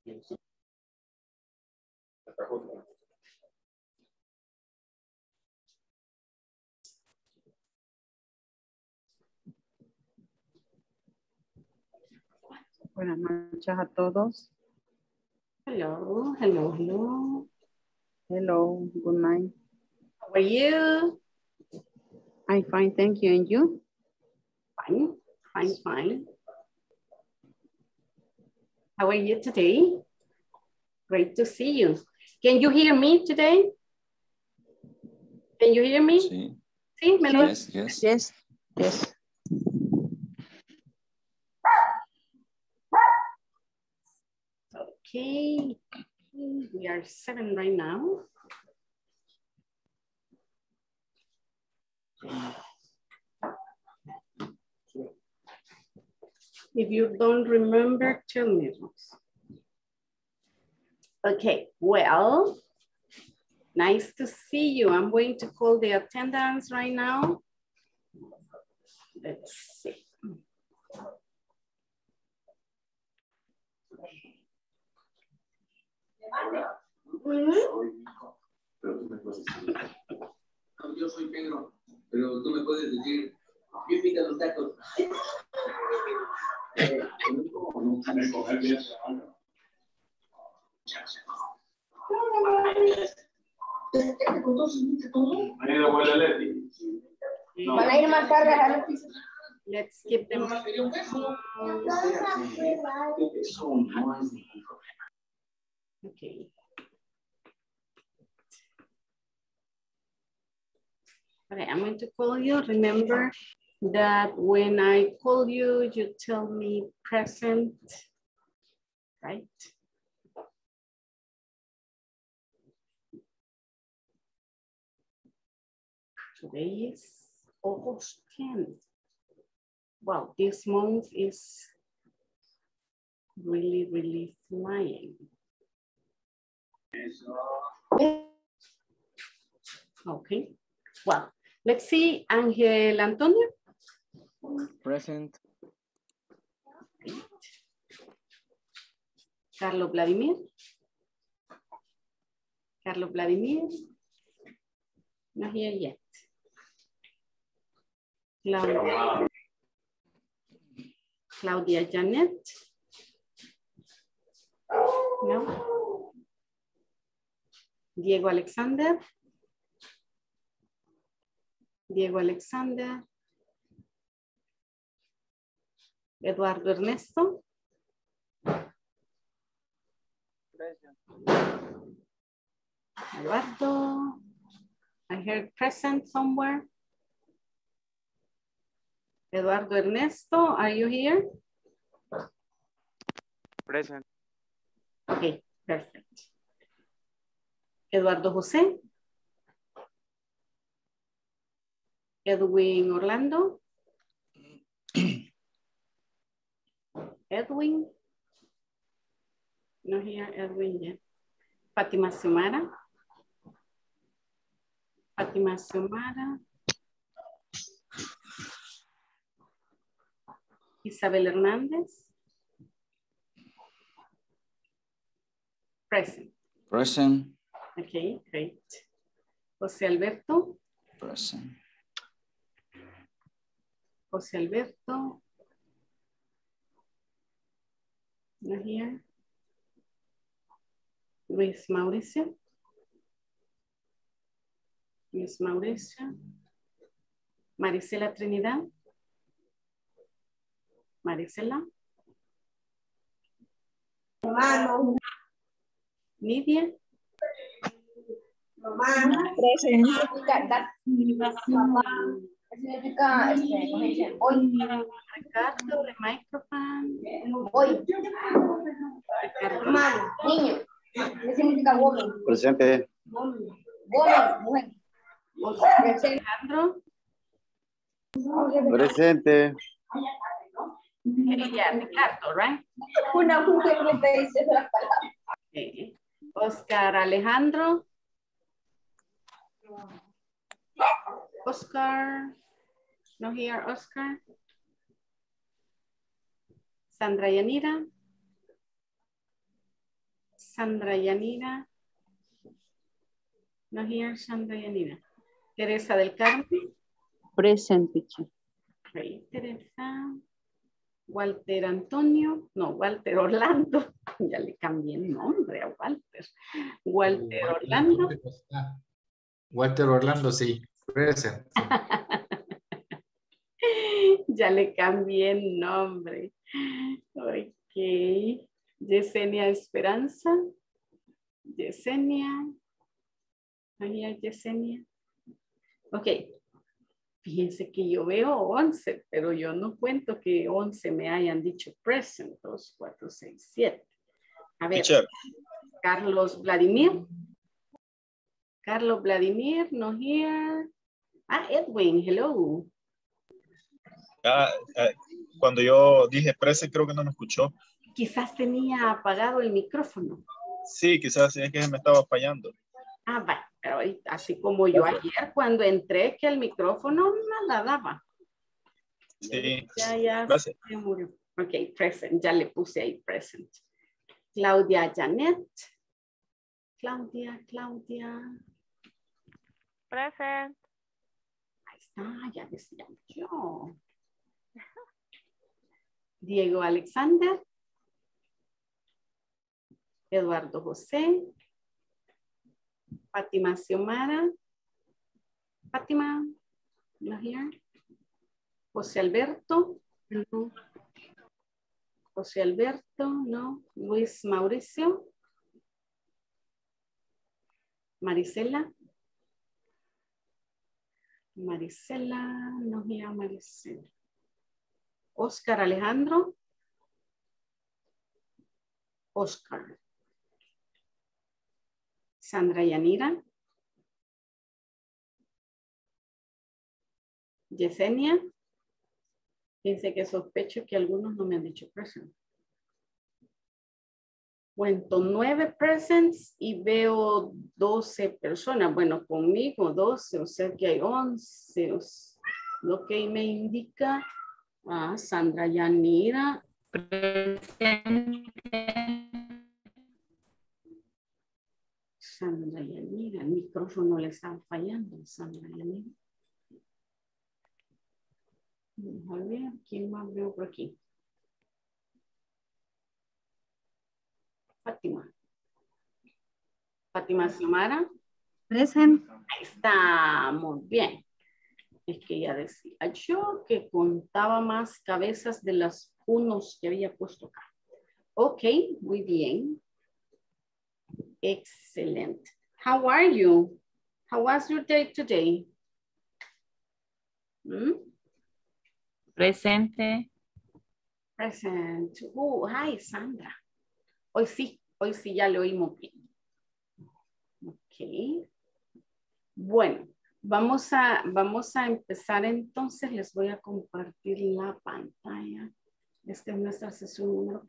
Buenas noches a todos. Hello, hello, hello. Hello, good night. How are you? I'm fine, thank you. And you? Fine, fine, fine. How are you today? Great to see you. Can you hear me today? Can you hear me? Sí. Sí, ¿me lo Yes, yes. Yes, yes. Okay. We are 7 right now. If you don't remember, tell me. Okay, well, nice to see you. I'm going to call the attendance right now. Let's see. Yo soy Pedro, pero tú me puedes decir, ¿qué pican los tacos? Van a ir más tarde a la pista. Let's keep them. Okay. Okay, I'm going to call you. Remember that when I call you, you tell me present, right? Today is August 10th. Wow, this month is really, really flying. Okay, well, let's see, Ángel Antonio. Present. Carlos Vladimir. Carlos Vladimir. Not here yet. Claudia Janet. No. Diego Alexander. Diego Alexander. Eduardo Ernesto. Eduardo. I heard present somewhere. Eduardo Ernesto, are you here? Present. Okay, perfect. Eduardo José. Edwin Orlando. Edwin. No here, Edwin yet. Fátima Xiomara. Fátima Xiomara. Isabel Hernández. Present. Present. Okay, great. José Alberto. Present. José Alberto. Not here. Luis Mauricio. Luis Mauricio. Marisela Trinidad. Marisela. Mamá. Nidia. Mamá. Present. Mamá. Significa, ¿cómo se dice? Hoy. Ricardo, the microphone. Hoy. Mamá. Niño. ¿Qué significa woman? Presente. Woman, mujer. Presente. Alejandro. Presente. Yeah, Ricardo, right? Una mujer me está diciendo las palabras. Okay. Oscar Alejandro. Oscar. No here, Oscar. Sandra Yanira. Sandra Yanira. No here, Sandra Yanira. Teresa del Carmen. Present, teacher. Ok, Teresa. Walter Antonio. No, Walter Orlando. Ya le cambié el nombre a Walter. Walter Orlando. Walter Orlando, sí. Present. Ya le cambié el nombre. Ok. Yesenia Esperanza. Yesenia. Ahí hay Yesenia. Ok. Fíjense que yo veo 11, pero yo no cuento que 11 me hayan dicho present. 2, 4, 6, 7. A ver. Teacher. Carlos Vladimir. Carlos Vladimir, no here. Ah, Edwin, hello. Cuando yo dije present, creo que no me escuchó. Quizás tenía apagado el micrófono. Sí, quizás es que me estaba fallando. Ah, vale, pero ahorita, así como yo ayer cuando entré que el micrófono nada daba. Sí, Ya gracias. se murió. Ok, present, ya le puse ahí present. Claudia Janet. Claudia. Present. Ahí está, ya decía yo. Diego Alexander. Eduardo José. Fátima Xiomara. Fátima, no here. José Alberto. No. José Alberto, no. Luis Mauricio. Marisela. Marisela, no here, Marisela. Oscar Alejandro. Oscar. Sandra Yanira. Yesenia. Fíjense que sospecho que algunos no me han dicho present. Cuento 9 presents y veo 12 personas. Bueno, conmigo 12, o sea que hay 11. Lo que me indica Sandra Yanira. Sandra Yanira, el micrófono le está fallando. Sandra Yanira. Vamos a ver, ¿quién más veo por aquí? Fátima. Fátima Xiomara. Present. Ahí está, muy bien. Es que ya decía yo que contaba más cabezas de las unos que había puesto acá. Ok, muy bien. Excelente. How are you? How was your day today? Presente. Present. Hi, Sandra. Hoy sí ya lo oímos bien. Ok. Bueno, vamos a empezar entonces. Les voy a compartir la pantalla. Esta es nuestra sesión número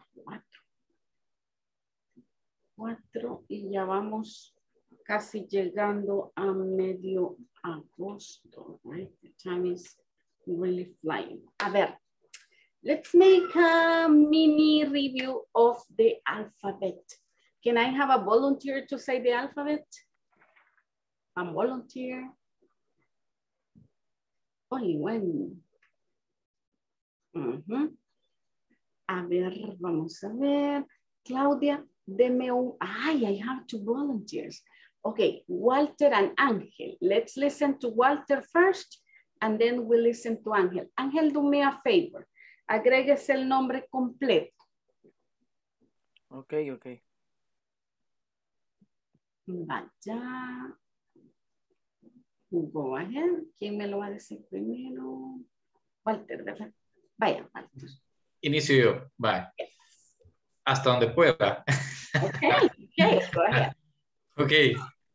4 y ya vamos casi llegando a medio agosto. Right? The time is really flying. A ver, let's make a mini review of the alphabet. Can I have a volunteer to say the alphabet? A volunteer. Only one. A ver, vamos a ver. Claudia, deme un... I have 2 volunteers. Okay, Walter and Ángel. Let's listen to Walter first and then we'll listen to Ángel. Ángel, do me a favor. Agréguese el nombre completo. Ok. Vaya. Go ahead. ¿Quién me lo va a decir primero? Walter, ¿verdad? Vaya, Walter. Inicio yo. Bye. Yes. Hasta donde pueda. Okay, go ahead. Ok.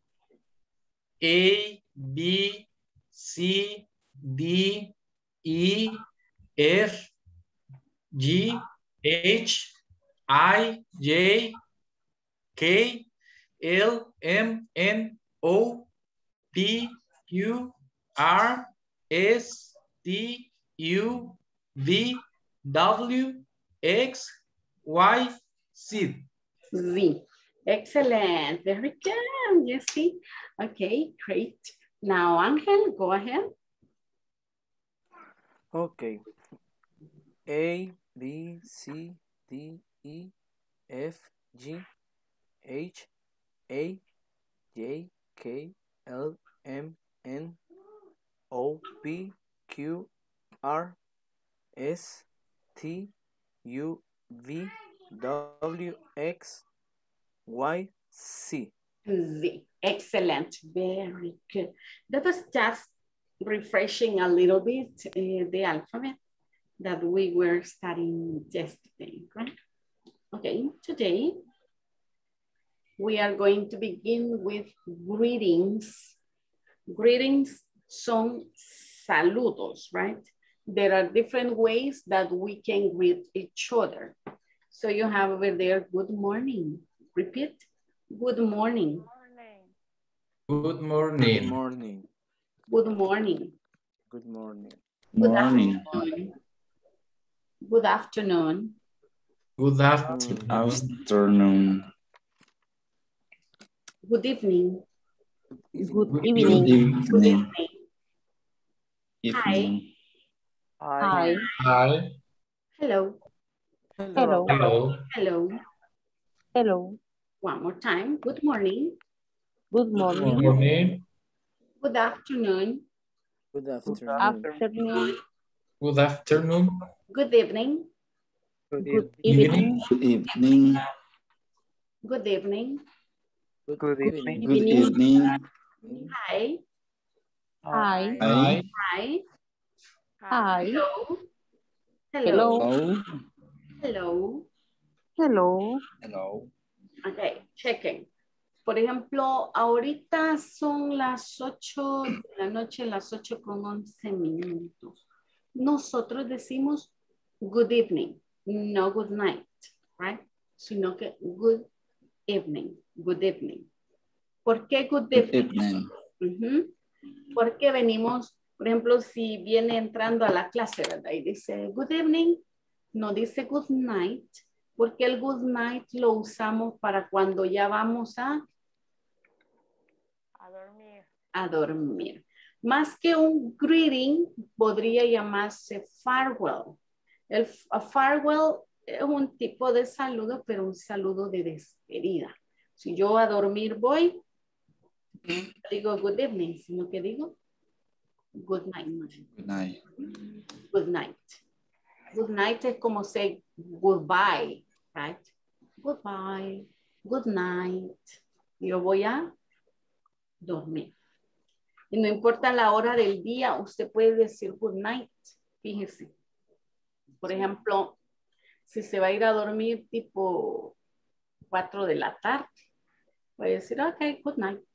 A, B, C, D, E, F, G, H, I, J, K, L, M, N, O, P, Q, R, S, T, U, V, W, X, Y, Z. Z. Excellent. Very good. You see? Okay, great. Now, Angel, go ahead. Okay. A, B, C, D, E, F, G, H, A, J, K, L, M, N, O, P, Q, R, S, T, U, V, W, X, Y, Z. Z. Excellent. Very good. That was just refreshing a little bit the alphabet that we were studying yesterday, right? Okay, today we are going to begin with greetings. Greetings son saludos, right? There are different ways that we can greet each other. So you have over there, good morning. Repeat, good morning. Good Good morning. morning. Good morning. Good morning. Good Morning. afternoon. Good afternoon. Good afternoon. Afternoon. Good evening. Good Good evening. Good Evening. evening. Hi. Evening. Hi. Hi. Hello. Hello. Hello. Hello. Hello. One more time. Good morning. Good Good morning. morning. Good afternoon. Good Good afternoon. afternoon. Good afternoon. Good evening. Good Evening. evening. Good evening. Good evening. Good evening. Good evening. Hi. Hi. Hi. Hi. Hi. Hello. Hello. Hello. Hello. Hello. Hello. Ok, chequen. Por ejemplo, ahorita son las 8 de la noche, las 8:11. Nosotros decimos good evening, no good night, right? Sino que good evening, good evening. ¿Por qué good Good evening? evening. Porque venimos, por ejemplo, si viene entrando a la clase, ¿verdad? Y dice good evening, no dice good night, porque el good night lo usamos para cuando ya vamos a dormir. Más que un greeting, podría llamarse farewell. A farewell es un tipo de saludo, pero un saludo de despedida. Si yo a dormir voy, digo good evening, sino que digo good night. Good night. Good night. Good night es como say goodbye, right? Goodbye, good night. Yo voy a dormir. Y no importa la hora del día, usted puede decir good night. Fíjese. Por ejemplo, si se va a ir a dormir tipo 4 de la tarde, puede decir, ok, good night.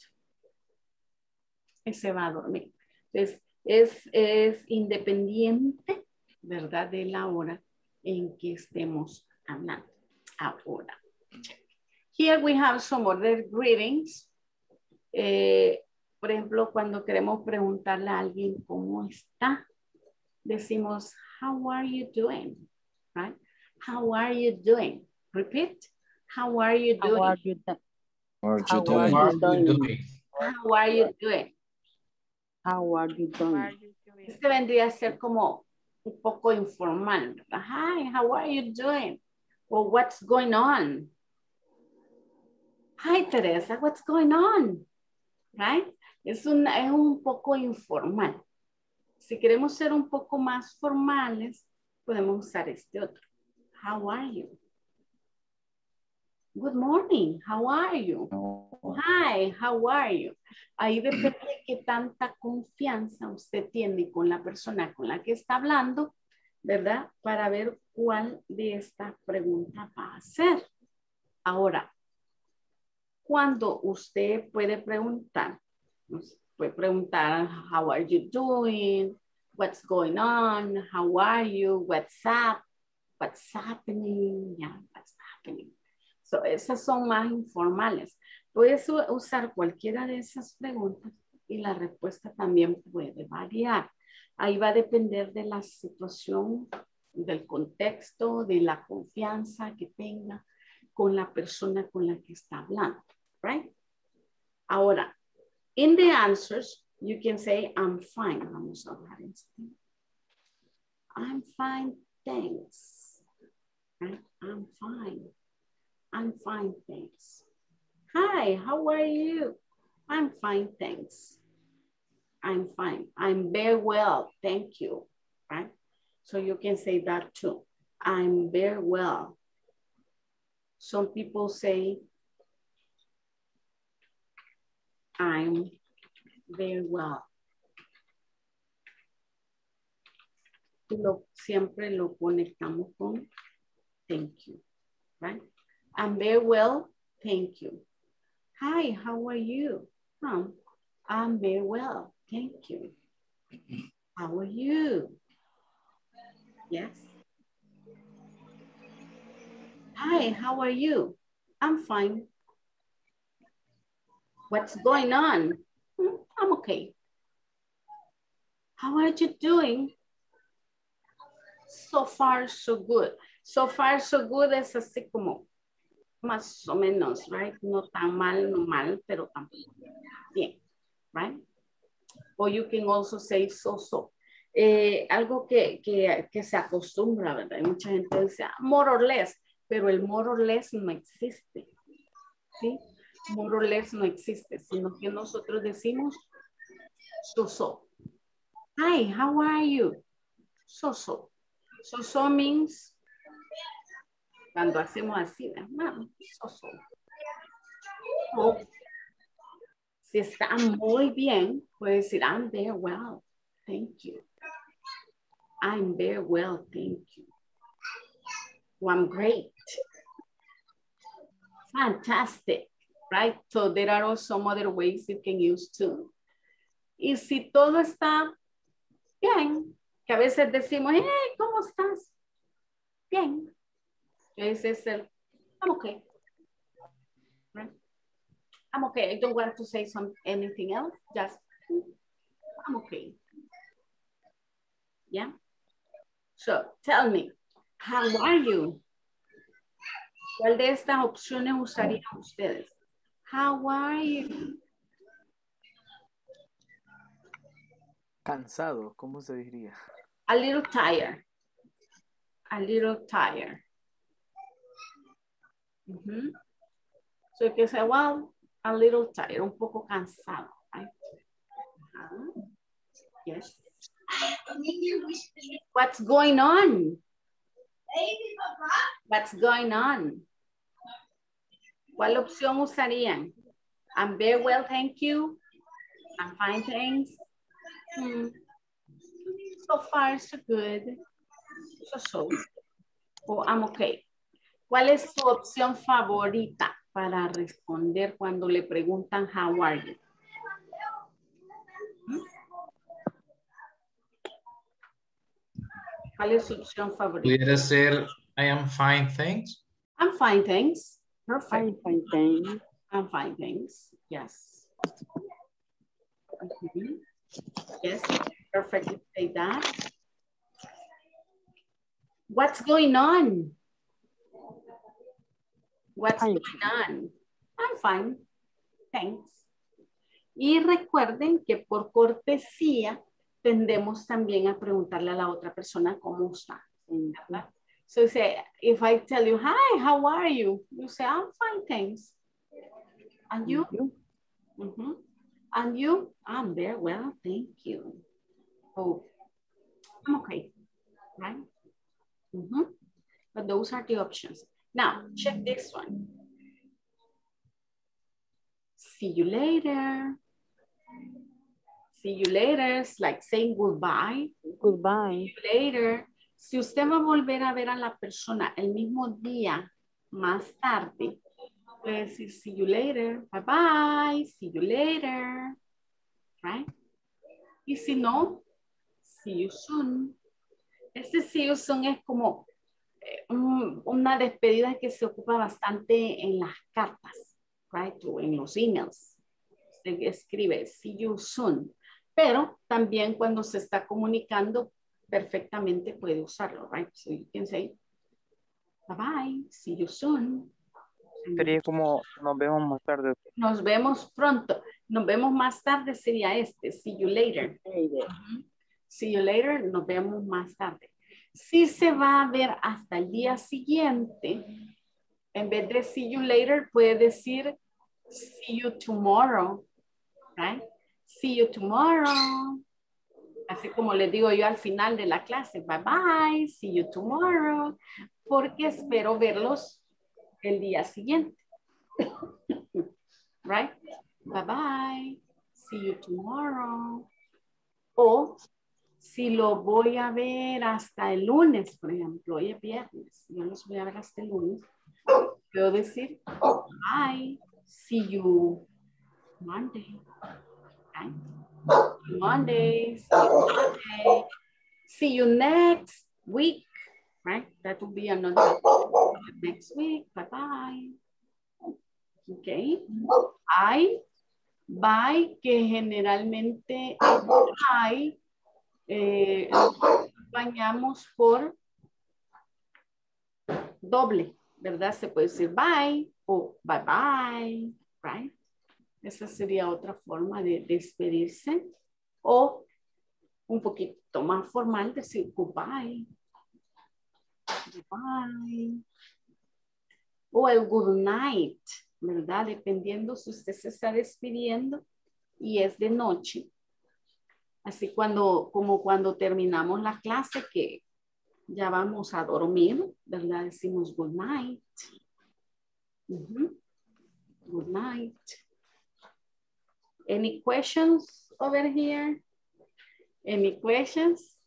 Y se va a dormir. Entonces, es independiente, ¿verdad? De la hora en que estemos hablando. Ahora. Here we have some other greetings. Por ejemplo, cuando queremos preguntarle a alguien cómo está, decimos, how are you doing? Right? How are you doing? Repeat. How are you How doing? are you doing? How are you How doing? How are you doing? How are you doing? How are you doing? Este vendría a ser como un poco informal. Hi, how are you doing? Or what's going on? Hi, Teresa, what's going on? Right? Es un poco informal. Si queremos ser un poco más formales, podemos usar este otro. How are you? Good morning, how are you? Hi, how are you? Ahí depende de qué tanta confianza usted tiene con la persona con la que está hablando, ¿verdad? Para ver cuál de esta pregunta va a hacer. Ahora, cuando usted puede preguntar, how are you doing? What's going on? How are you? What's up? What's happening? Yeah, what's happening? So, esas son más informales. Puedes usar cualquiera de esas preguntas y la respuesta también puede variar. Ahí va a depender de la situación, del contexto, de la confianza que tenga con la persona con la que está hablando, right? Ahora, in the answers, you can say, I'm fine. Vamos a hablar en este. I'm fine, thanks. Right? I'm fine. I'm fine, thanks. Hi, how are you? I'm fine, thanks. I'm fine. I'm very well, thank you. Right? So you can say that too. I'm very well. Some people say, I'm very well. Siempre lo conectamos con thank you, right? I'm very well, thank you. Hi, how are you? I'm very well, thank you. How are you? Yes. Hi, how are you? I'm fine. What's going on? I'm okay. How are you doing? So far, so good. So far, so good es así como más o menos, right? No tan mal, no mal, pero tampoco bien, right? Or you can also say so. Algo que se acostumbra, ¿verdad? Hay mucha gente dice more or less, pero el more or less no existe, ¿sí? More or less no existe, sino que nosotros decimos so. Hi, how are you? So. So means cuando hacemos así, ¿verdad? So. O, si está muy bien, puede decir I'm very well, thank you. I'm very well, thank you. Oh, I'm great. Fantastic, right? So there are also some other ways you can use too. Y si todo está bien, que a veces decimos, hey, ¿cómo estás? Bien. Ese es el, I'm okay. Right? I'm okay. I don't want to say anything else. Just, I'm okay. Yeah? So, tell me, how are you? ¿Cuál de estas opciones usarían ustedes? How are you? Cansado, ¿cómo se diría? A little tired. A little tired. So you can say, well, a little tired, un poco cansado, right? Yes. What's going on? What's going on? ¿Cuál opción usarían? I'm very well, thank you. I'm fine, thanks. So far, so good. So. O I'm okay. ¿Cuál es su opción favorita para responder cuando le preguntan how are you? ¿Cuál es su opción favorita? Pudiera ser I am fine, thanks. I'm fine, thanks. Perfect. I'm fine, thanks. I'm fine, thanks. Yes. Yes, perfect. Say that. What's going on? What's going on? I'm fine. Thanks. Y recuerden que por cortesía tendemos también a preguntarle a la otra persona cómo está. ¿Verdad? So say, if I tell you, hi, how are you? You say, I'm fine, thanks. And you? And you? I'm very well, thank you. Oh, I'm okay, right? But those are the options. Now, check this one. See you later. See you later. It's like saying goodbye. Goodbye. See you later. Si usted va a volver a ver a la persona el mismo día, más tarde, puede decir see you later. Bye bye. See you later. Right? Y si no, see you soon. Este see you soon es como una despedida que se ocupa bastante en las cartas, right? O en los emails. Se escribe see you soon. Pero también cuando se está comunicando, perfectamente puede usarlo, right? So you can say, bye bye, see you soon. Sería como nos vemos más tarde. Nos vemos pronto. Nos vemos más tarde sería este. See you later. See you later. Nos vemos más tarde. Si se va a ver hasta el día siguiente, en vez de see you later, puede decir see you tomorrow. Right? See you tomorrow. Así como les digo yo al final de la clase. Bye bye. See you tomorrow. Porque espero verlos el día siguiente. Right? Bye bye. See you tomorrow. O si lo voy a ver hasta el lunes, por ejemplo, hoy es viernes, yo los voy a ver hasta el lunes, puedo decir bye. See you Monday. Right? Monday. See you Monday. See you next week. Right? That will be another next week. Bye bye. Okay. Bye, que generalmente bye acompañamos por doble, ¿verdad? Se puede decir bye o bye bye, right? Esa sería otra forma de despedirse. O un poquito más formal decir goodbye. Goodbye. O el good night, ¿verdad? Dependiendo si usted se está despidiendo y es de noche. Así como cuando terminamos la clase que ya vamos a dormir, ¿verdad? Decimos good night. Good night. Any questions over here? Any questions?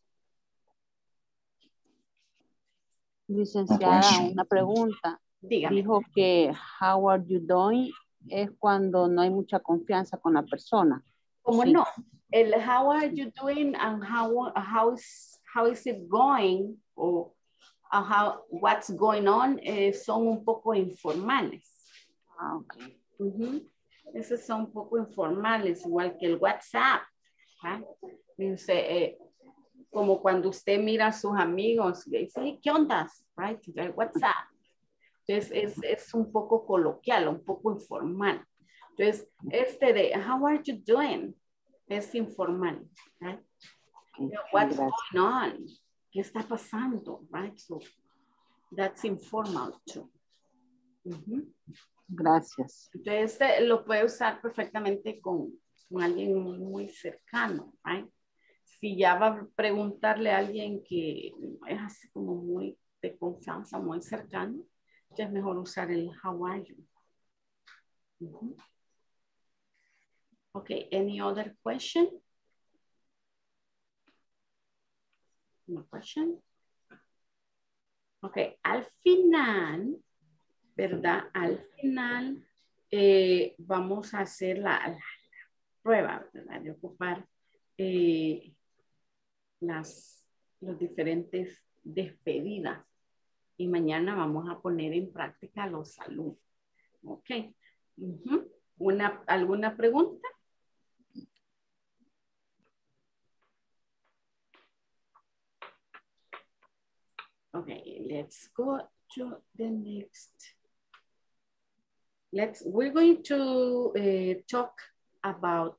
Licenciada, una pregunta. Dígame. Dijo que how are you doing es cuando no hay mucha confianza con la persona. ¿Cómo Sí. no? El how are you doing and how is it going o what's going on son un poco informales. Ah, ok. Esos son un poco informales, igual que el WhatsApp. Dice, como cuando usted mira a sus amigos y dice, ¿qué onda? Right? El WhatsApp. Entonces es un poco coloquial, un poco informal. Entonces, de how are you doing? Es informal. Right? What's going on? ¿Qué está pasando? Right? So, that's informal too. Gracias. Entonces, lo puede usar perfectamente con alguien muy cercano. Right? Si ya va a preguntarle a alguien que es así como muy de confianza, muy cercano, ya es mejor usar el how are you. Okay, any other question? No question? Okay, al final, ¿verdad? Al final vamos a hacer la prueba, ¿verdad? De ocupar los diferentes despedidas. Y mañana vamos a poner en práctica los alumnos. Ok. ¿Alguna pregunta? Okay, let's go to the next. We're going to talk about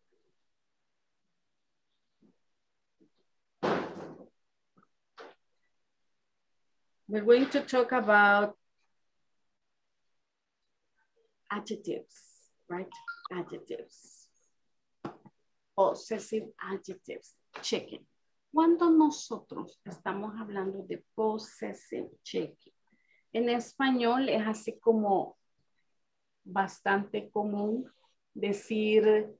adjectives, right? Adjectives. Possessive adjectives. Chequen. Cuando nosotros estamos hablando de possessive checking, en español es así como bastante común decir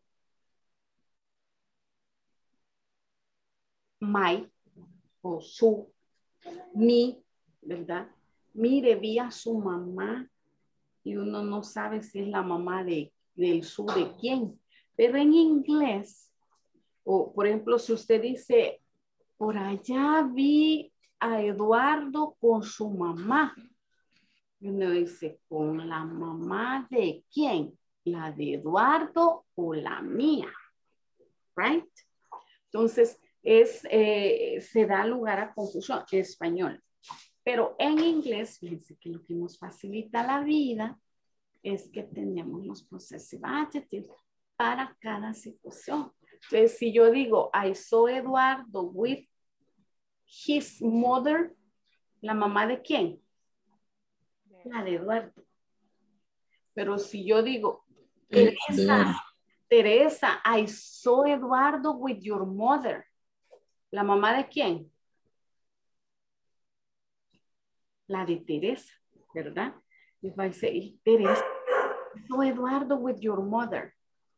my o su, mi, ¿verdad? Mire, vi a su mamá y uno no sabe si es la mamá del su de quién. Pero en inglés, o por ejemplo, si usted dice, por allá vi a Eduardo con su mamá. Y uno dice, ¿con la mamá de quién? ¿La de Eduardo o la mía? Right? Entonces, se da lugar a confusión en español. Pero en inglés, fíjense que lo que nos facilita la vida es que tenemos los possessive adjectives para cada situación. Entonces, si yo digo, I saw Eduardo with his mother, ¿la mamá de quién? La de Eduardo. Pero si yo digo, Teresa, I saw Eduardo with your mother, ¿la mamá de quién? La de Teresa, ¿verdad? If I say, Teresa, I saw Eduardo with your mother.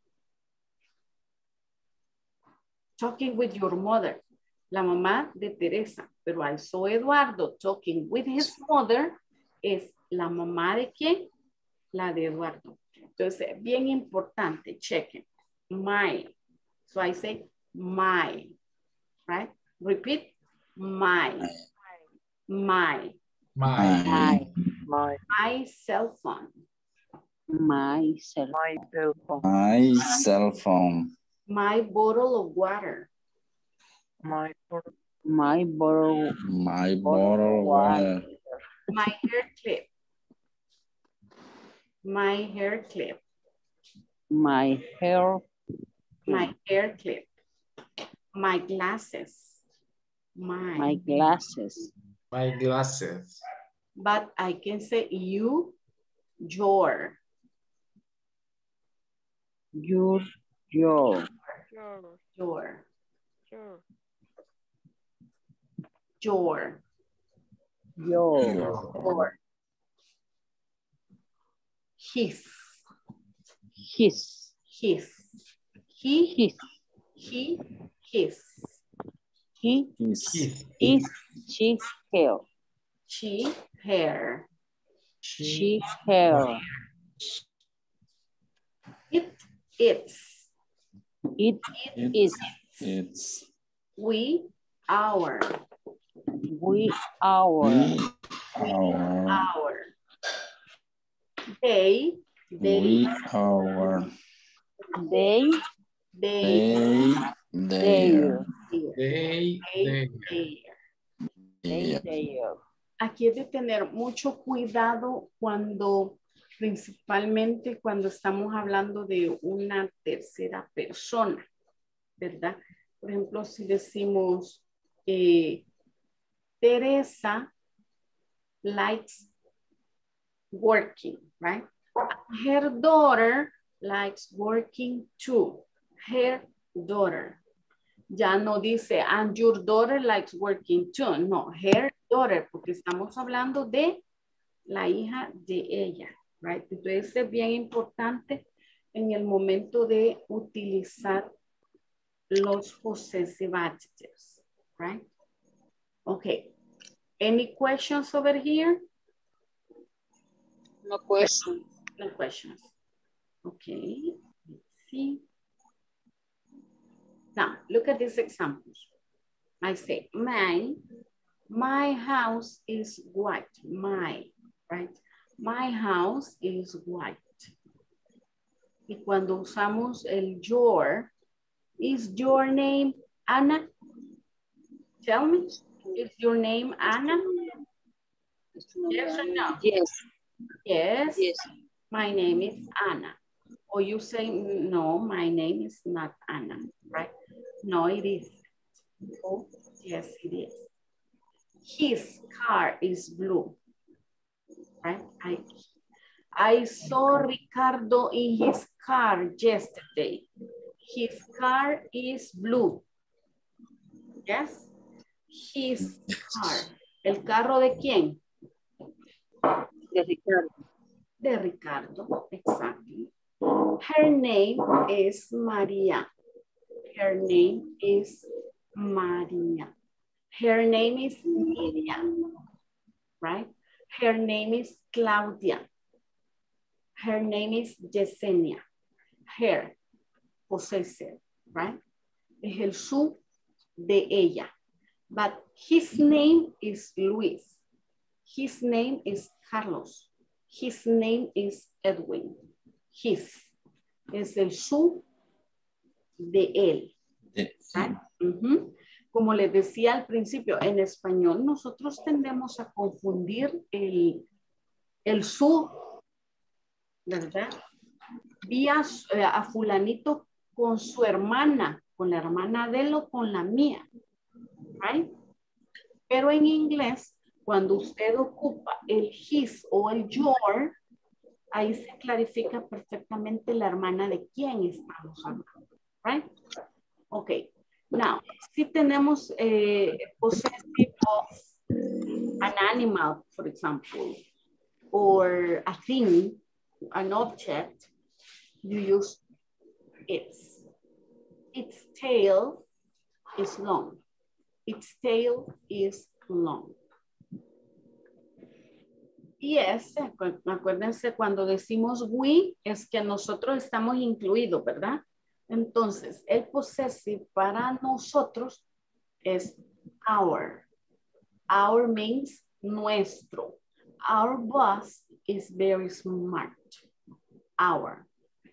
Talking with your mother. La mamá de Teresa. Pero I saw Eduardo talking with his mother. Es la mamá de quién? La de Eduardo. Entonces, bien importante. Chequen. My. So I say my. Right? Repeat. My. My. My cell phone. My cell phone. My cell phone. My bottle of water. My bottle. My bottle of water. My hair clip. My hair clip. My hair. My hair clip. My glasses. My glasses. My glasses. But I can say you, your. Your. Your. His. His. His. He. His. He. His. Is. She. Hair. She. Hair. She. Hair. It. It's. It. Is. It's. We. Our. We. Our. Our. They. We our. They. They. Their. They. Their. Aquí es de tener mucho cuidado cuando, principalmente cuando estamos hablando de una tercera persona, ¿verdad? Por ejemplo, si decimos, Teresa likes working, right? Her daughter likes working too. Her daughter. Ya no dice, and your daughter likes working too. No, her daughter, porque estamos hablando de la hija de ella, right? Entonces es bien importante en el momento de utilizar los possessive adjectives, right? Okay. Any questions over here? No question. No questions. Okay. Let's see. Now, look at these examples. I say, my house is white. My, right? My house is white. Y cuando usamos el your, is your name Anna? Tell me, is your name Anna? Yes or no? Yes. Yes. Yes. My name is Anna. Or you say, no, my name is not Anna, right? No, it is. Oh, yes, it is. His car is blue, right? I saw Ricardo in his car yesterday. His car is blue. Yes? His car. ¿El carro de quién? De Ricardo. De Ricardo, exactly. Her name is Maria. Her name is Maria. Her name is Miriam, right? Her name is Claudia. Her name is Yesenia. Her, possessive, right? Es el su de ella. But his name is Luis. His name is Carlos. His name is Edwin. His es el su de él. Right? Como les decía al principio, en español nosotros tendemos a confundir el su ¿verdad? Vi a fulanito con su hermana, con la hermana de él o con la mía, right? Pero en inglés, cuando usted ocupa el his o el your, ahí se clarifica perfectamente la hermana de quién estamos hablando, right? Ok, now, si tenemos possessive of an animal, for example, or a thing, an object, you use its. Its tail is long. Its tail is long. Y ese, acuérdense, cuando decimos we, es que nosotros estamos incluidos, ¿verdad? Entonces, el possessive para nosotros es our. Our means nuestro. Our boss is very smart. Our.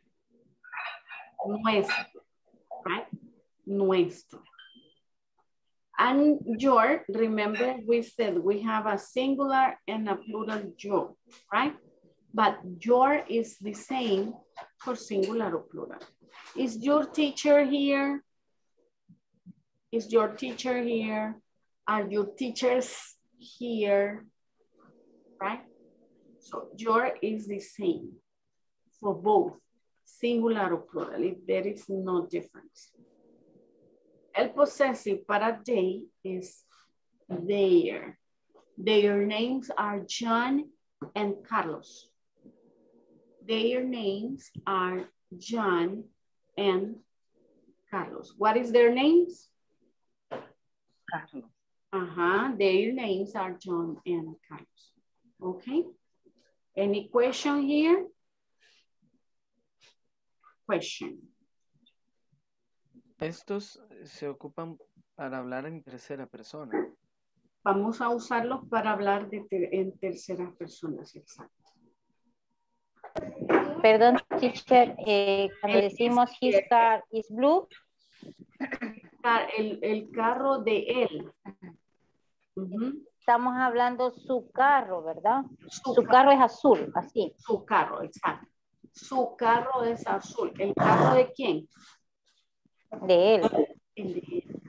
Nuestro. Right? Nuestro. And your, remember we said we have a singular and a plural your, right? But your is the same for singular or plural. Is your teacher here? Is your teacher here? Are your teachers here? Right? So your is the same for both singular or plural. There is no difference. El possessive para they is their. Their names are John and Carlos. Their names are John and Carlos. What is their names? Carlos. Their names are John and Carlos. Okay. Any question here? Question. Estos se ocupan para hablar en tercera persona. Vamos a usarlos para hablar en terceras personas, exacto. Perdón, teacher, cuando decimos his car is blue. El carro de él. Estamos hablando su carro, ¿verdad? Su carro es azul, así. Su carro, exacto. Su carro es azul. ¿El carro de quién? De él. El de él.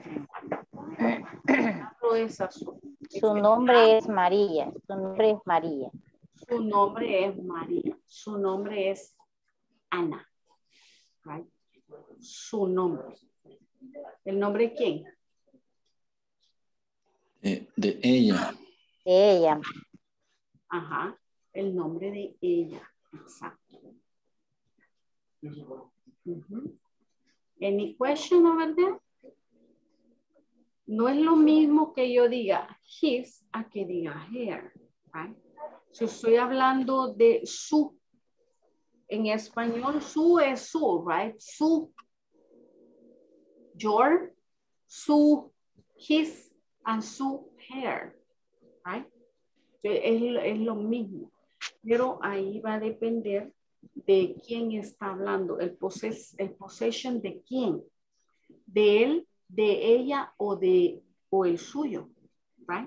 El carro es azul. Su nombre es María. Su nombre es María. Su nombre es María. Su nombre es Ana. Right? Su nombre. ¿El nombre de quién? De ella. De ella. Ajá. El nombre de ella. Exacto. Any question over there? No es lo mismo que yo diga his a que diga her. Right? Si estoy hablando de su, en español su es su, right? Su, your, su, his, and su, her. Right? Es lo mismo. Pero ahí va a depender de quién está hablando, el possession de quién, de él, de ella o el suyo, right?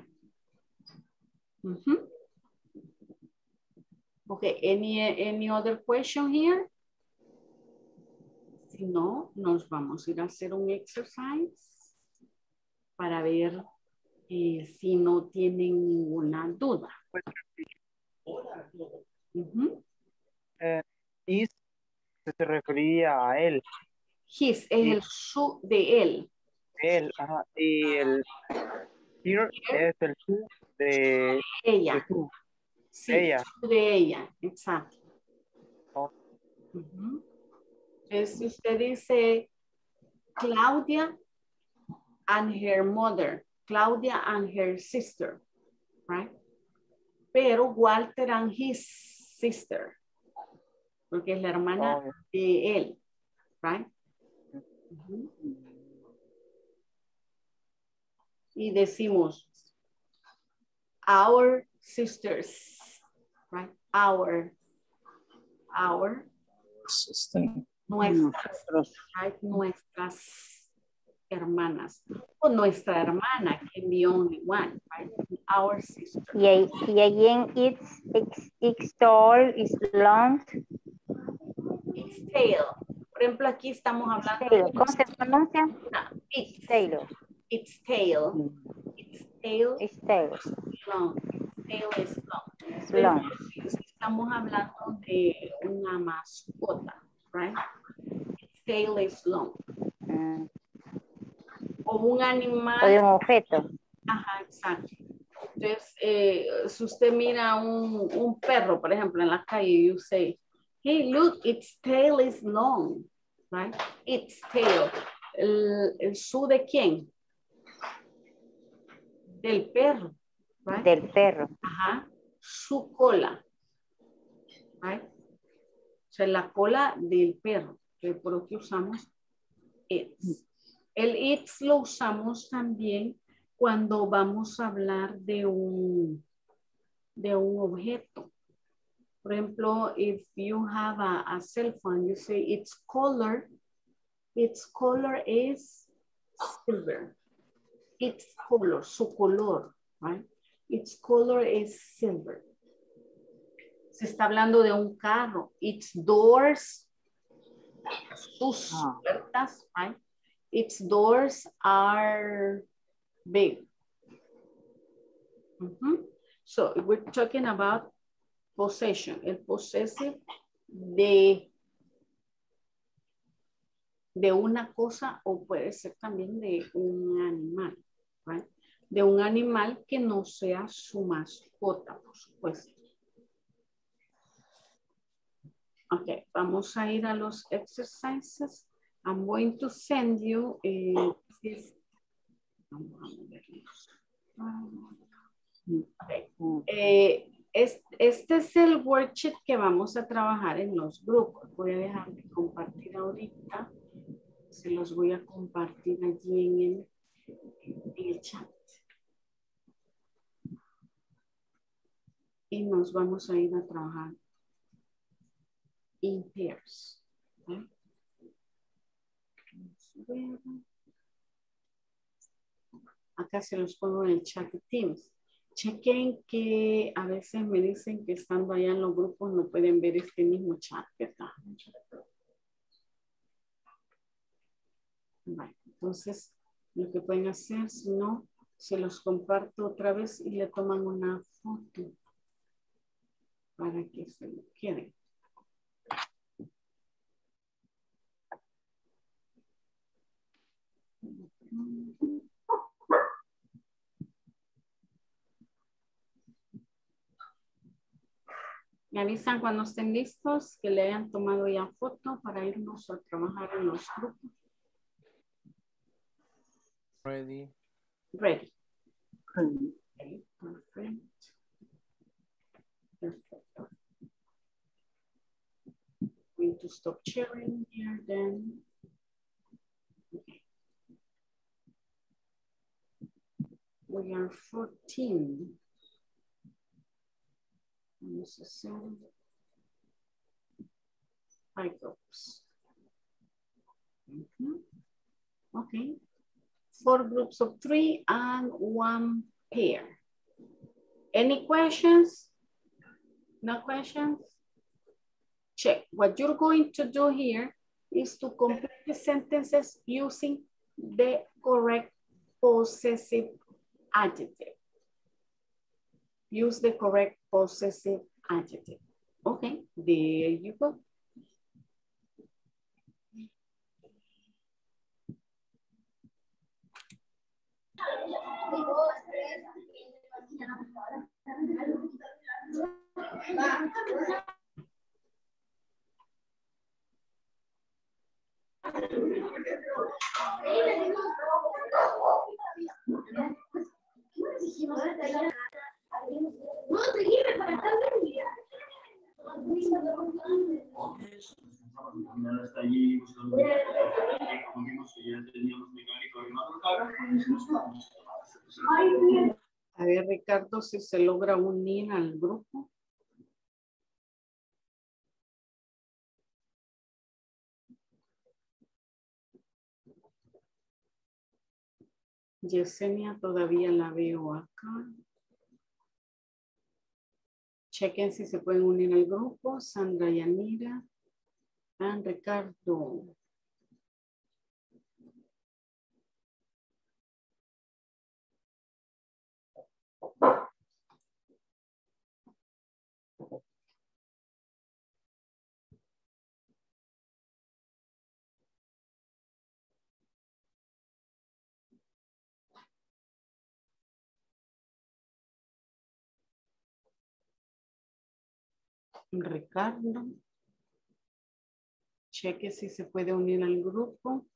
Okay, any other question here? Si no, nos vamos a ir a hacer un exercise para ver si no tienen ninguna duda. Is se refería a él. His es el su de él. Él, ajá. Y el here es el su de ella. De su. Sí, Ella. de ella, exacto. Oh. Entonces, si usted dice Claudia and her mother, Claudia and her sister, right? Pero Walter and his sister, porque es la hermana de él, right? Y decimos our sisters, right? Our Sister. nuestras, right? Nuestras hermanas. O nuestra hermana can be only one, right? Our sister. Y again, its tail is long. Its tail. Por ejemplo, aquí estamos hablando Tail. de... ¿Cómo se pronuncia? Its Tail. Its tail. Its tail. Its tail. Long. Tail is long. It's long. Estamos hablando de una mascota, right? Its tail is long. O un animal. O de un objeto. Ajá, exacto. Entonces, si usted mira un perro, por ejemplo, en la calle, you say, hey, look, its tail is long, right? Its tail. ¿El su de quién? Del perro, right? Del perro. Ajá. Su cola, right? O sea, la cola del perro, que por lo que usamos its. El its lo usamos también cuando vamos a hablar de un objeto. Por ejemplo, if you have a cell phone, you say its color is silver. Its color, su color, right? Its color is silver. Se está hablando de un carro. Its doors, sus puertas, right? Its doors are big. So we're talking about possession. El possessive de una cosa o puede ser también de un animal, right? De un animal que no sea su mascota, por supuesto. Ok, vamos a ir a los exercises. I'm going to send you this. Okay. Este es el worksheet que vamos a trabajar en los grupos. Voy a dejar de compartir ahorita. Se los voy a compartir allí en el chat. Y nos vamos a ir a trabajar in pairs. ¿Okay? Acá se los pongo en el chat de Teams. Chequen que a veces me dicen que estando allá en los grupos no pueden ver este mismo chat que está. Vale, entonces, lo que pueden hacer, si no, se los comparto otra vez y le toman una foto para que se lo queden. Me avisan cuando estén listos, que le hayan tomado ya foto para irnos a trabajar en los grupos. Ready. Ready. Okay, perfect. Perfect. Going to stop sharing here then. Okay. We are 14. Necessary. 5 groups. Okay. 4 groups of 3 and 1 pair. Any questions? No questions? Check. What you're going to do here is to complete the sentences using the correct possessive adjective. Use the correct possessive adjective. Okay, there you go. A ver, Ricardo, si se logra unir al grupo. Yesenia todavía la veo acá. Chequen si se pueden unir al grupo. Sandra Yanira. Ricardo. Ricardo. Cheque si se puede unir al grupo.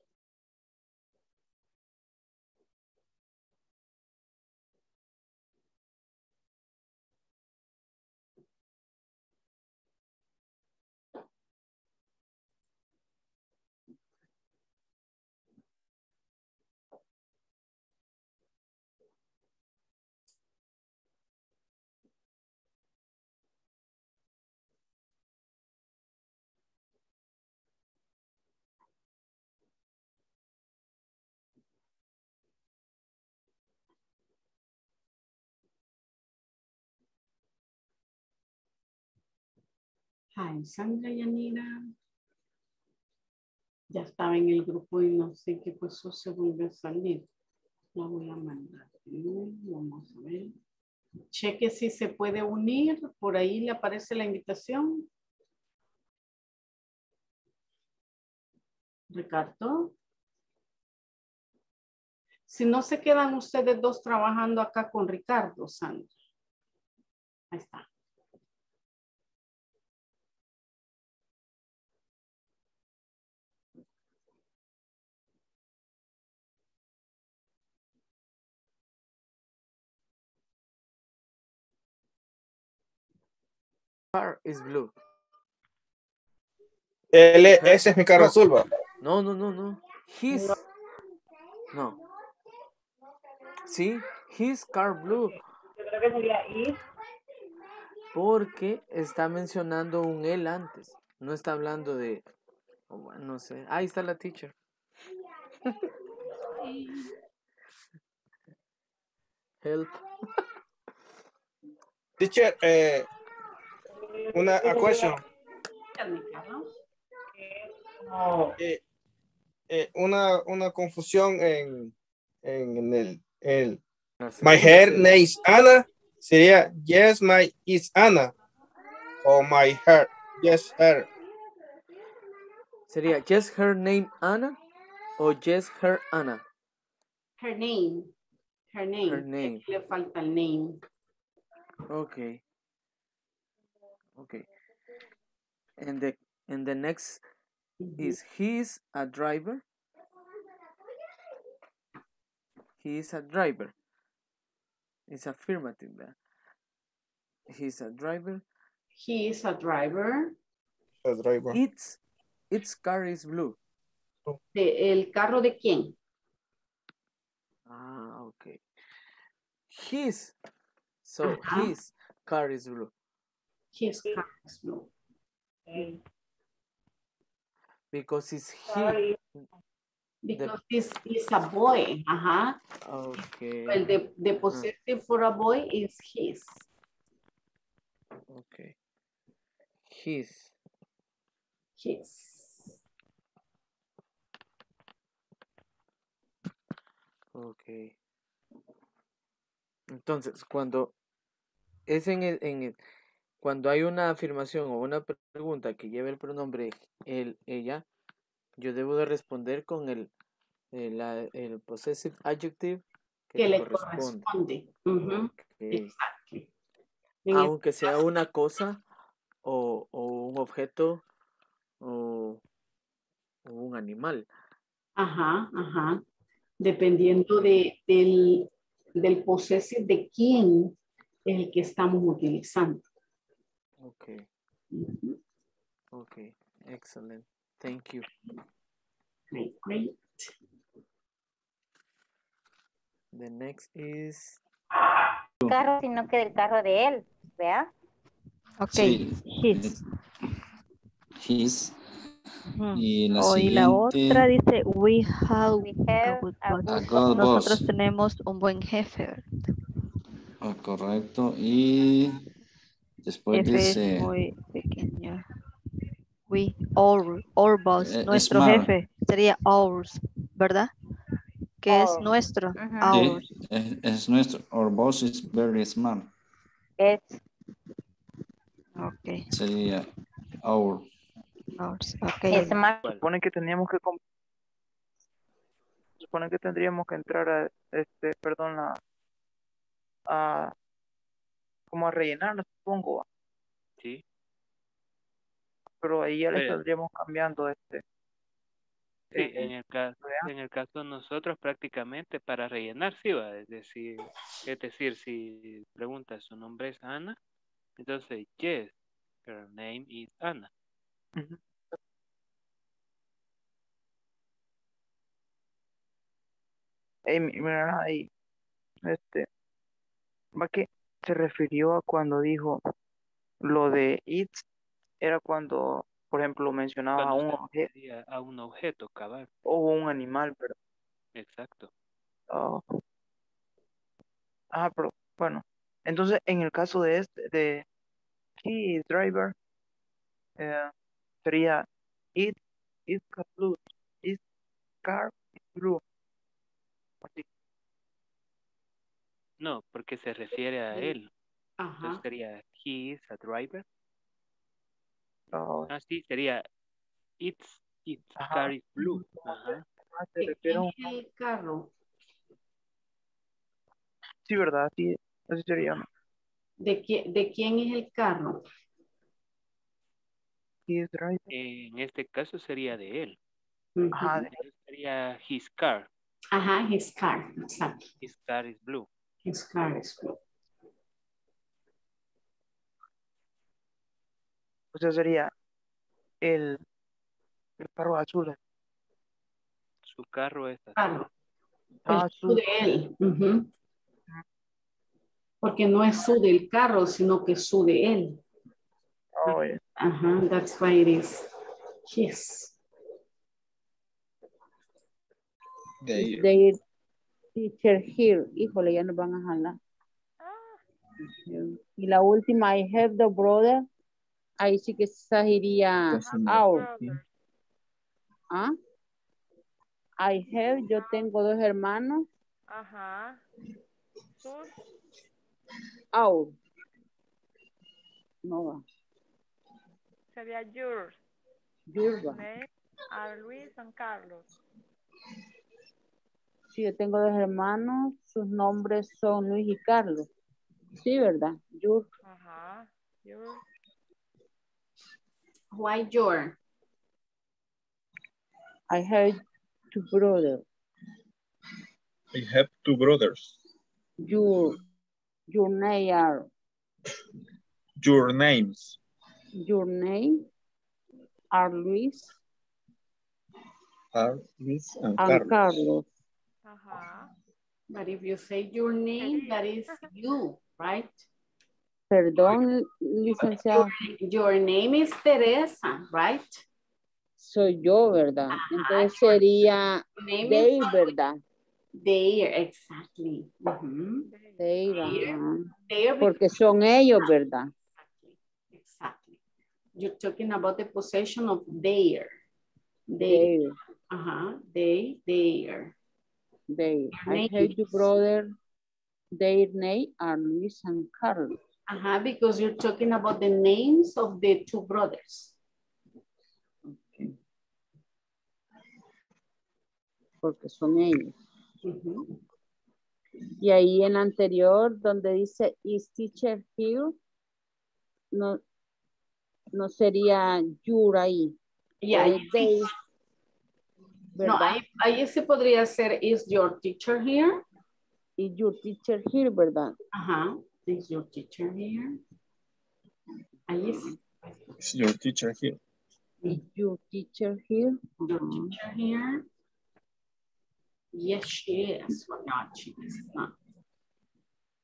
Ay, Sandra Yanira. Ya estaba en el grupo y no sé qué pasó, se volvió a salir. La voy a mandar. Vamos a ver. Cheque si se puede unir. Por ahí le aparece la invitación. Ricardo. Si no se quedan ustedes dos trabajando acá con Ricardo, Sandra. Ahí está. Car is blue. Ese es mi carro azul, ¿va? No. His. No. Sí, his car blue. Yo creo que sería ir. Porque está mencionando un él antes. No está hablando de... no sé. Ahí está la teacher. Help. Teacher, a question. Una confusión en el my hair name is Anna sería yes my is Anna o my hair yes her. Sería just her name Anna o just her Anna. Her name. Her name. Her name. Le falta el name. Okay. And the next is he's a driver. He is a driver. It's affirmative. He's a driver. He is a driver. A driver. Its car is blue. ¿El carro de quién? Okay. His. So his car is blue. His car is blue. Because it's he. Because this is a boy. Okay. Well, the possessive for a boy is his. Okay. His. Okay. Entonces, cuando es cuando hay una afirmación o una pregunta que lleve el pronombre él, ella, yo debo de responder con el possessive adjective que le corresponde. Okay. Exacto. Aunque sea una cosa o un objeto o un animal. Dependiendo del possessive de quién es el que estamos utilizando. Okay. Excellent. Thank you. Great. The next is carro, sino que del carro de él, ¿vea? Okay. Sí. His Y la Y la otra siguiente, dice, we have a good a boss. a good good Nosotros boss. tenemos un buen jefe. Oh, correcto. Y después Jefe es dice, muy pequeño. We, our boss, nuestro smart. jefe sería ours, ¿verdad? Que es Our. nuestro, Ujú. ours. Sí, es nuestro. Our boss is very smart. It's Ok, Sería our. ours. Ok. smart. Supone que teníamos que supone que tendríamos que entrar a perdón, a como a rellenarlo, supongo, Sí. pero ahí ya le Pero, estaríamos cambiando sí, en el caso de nosotros prácticamente para rellenar, sí va, es decir, si pregunta su nombre es Ana, entonces, yes, her name is Ana. Ujú. Mira ahí, va que se refirió a cuando dijo lo de it, era cuando, por ejemplo, mencionaba a Cuando un se objeto refería a un objeto, cabal. o un animal, pero Exacto. pero bueno, entonces en el caso de de he is driver, sería it is blue, is car is blue. Así. No, porque se refiere a él. Entonces Ajá. sería he is a driver. Oh, Sí, sería its ajá. car is blue. Ajá. Se ¿De refiere a quién un- es el carro? Sí, ¿verdad? Sí, así sería. ¿De quién es el carro? He is driver. En este caso sería de él. Ujú. Ajá, Entonces sería his car. Ajá, his car, exacto. His car is blue. His car is blue. o sea, sería el carro azul. Su carro es azul. Claro, el su Azul. de él. Ujú. Porque no es su del carro, sino que su de él. Oh, yeah. Ajá, that's why it is his. Their teacher here. Híjole, ya nos van a jalar. Y la última, I have the brother. Ahí sí que esa iría out. ¿Ah? I have, yo tengo 2 hermanos. Ajá. Sus. Out. No va. Sería yours. Yours va. Name are Luis and Carlos. Sí, yo tengo 2 hermanos. Sus nombres son Luis y Carlos. Sí, ¿verdad? Yours. Ajá. Yours. Why your? I have 2 brothers. I have 2 brothers. Your name are. Your names. Your name are Luis Are Luis and and Carlos. Carlos. Ajá. But if you say your name, that is you, right? Perdón, licenciado. Your name is Teresa, right? Soy yo, ¿verdad? Ajá, Entonces sería name they, is ¿verdad? They, exactly. Uh-huh. They, They porque son ellos, ¿verdad? Exactly. You're talking about the possession of their. They. Uh-huh. Their. They. I have 2 brothers. Their name are Luis and Carlos. Uh-huh, because you're talking about the names of the 2 brothers. Okay. Porque son ellos. Uh-huh. Y ahí en la anterior, donde dice is teacher here, no sería your ahí. Yeah, They, no, ¿verdad? ahí se podría ser is your teacher here? Is your teacher here, ¿verdad? Ajá. Is your teacher here? Ahí sí. Is your teacher here? Is your teacher here? Your teacher here? Yes, she is. Or not, she is not.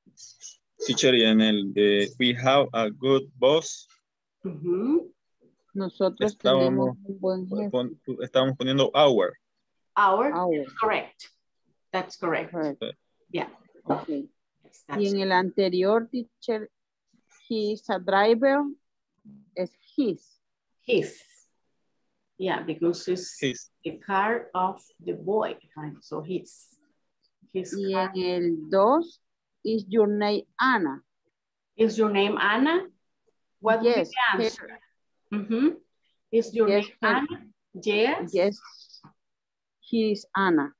Teacher, y en el de we have a good boss. Uh-huh. Nosotros tenemos Estábamos, un buen jefe. estábamos poniendo our. Our, Our. correct. That's correct. Correct. Yeah. Okay. Yes, Y en el anterior, teacher, he is a driver, es his. His. Yeah, because it's the car of the boy, right? So his. His Y car. en el 2, is your name Anna? Is your name Anna? What would be Yes. the answer? Mm-hmm. Is your Yes, name Anna? Yes. Yes. He is Anna.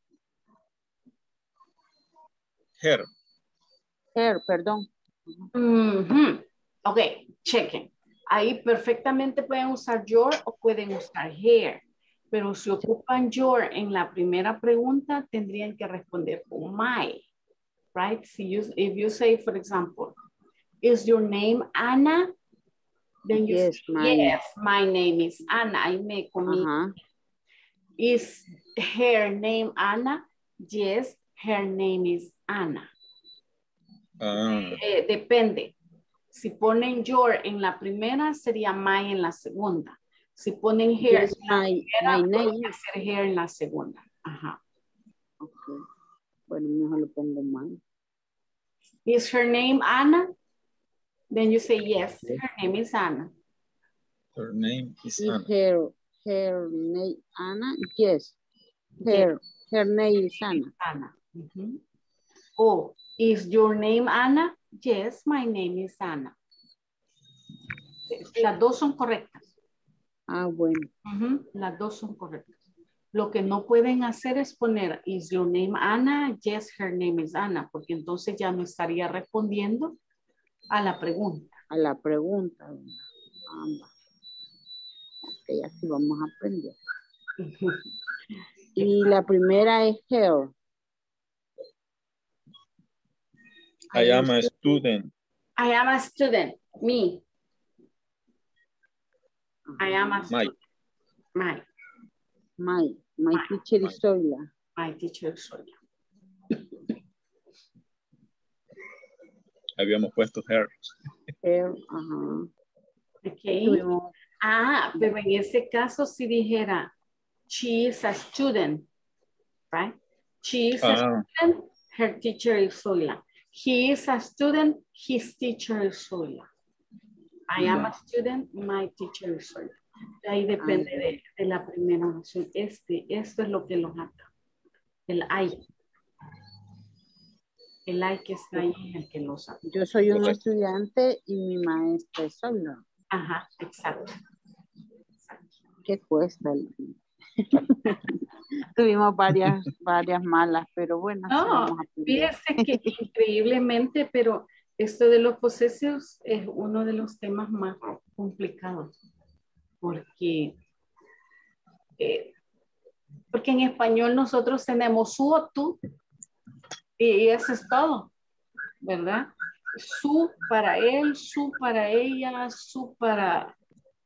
Her. Her, perdón. Mm-hmm. Ok, chequen. Ahí perfectamente pueden usar your o pueden usar her. Pero si ocupan your en la primera pregunta, tendrían que responder con my. Right? If you say, for example, is your name Anna? Then you Yes, say, yes, my name is Anna. Ahí me comí. Is her name Anna? Yes, her name is Anna. Depende. Si ponen your en la primera, sería my en la segunda. Si ponen her Yes, en la primera, my pueden name. hacer her en la segunda. Ajá. Okay. Bueno, mejor lo pongo my. Is her name Anna? Then you say, yes, her name is Anna. Her name is Anna. Her name Anna? Yes. Her name is Anna. Anna. Mm-hmm. Oh, is your name Anna? Yes, my name is Anna. Las dos son correctas. Ah, bueno. Uh-huh. Las dos son correctas. Lo que no pueden hacer es poner, is your name Anna? Yes, her name is Anna, porque entonces ya no estaría respondiendo a la pregunta. A la pregunta. Ambas. Ok, así vamos a aprender. Y la primera es her. I am a student. I am a student. Me. I am a student. My teacher is Zoila. My teacher is Zoila. Habíamos puesto her. Her, ajá. Okay. Pero en ese caso si dijera, she is a student, right? She is a student, her teacher is Zoila. He is a student, his teacher is Zoila. I am a student, my teacher is Zoila. Ahí depende de la primera oración. Esto es lo que los ata. El I. El I que está ahí es el que los ata. Yo soy un estudiante y mi maestra es Zoila. Ajá, exacto. ¿Qué cuesta? Tuvimos varias malas, pero bueno. No, fíjese que increíblemente, pero esto de los possessivos es uno de los temas más complicados. Porque en español nosotros tenemos su o tú y eso es todo, ¿verdad? Su para él, su para ella, su para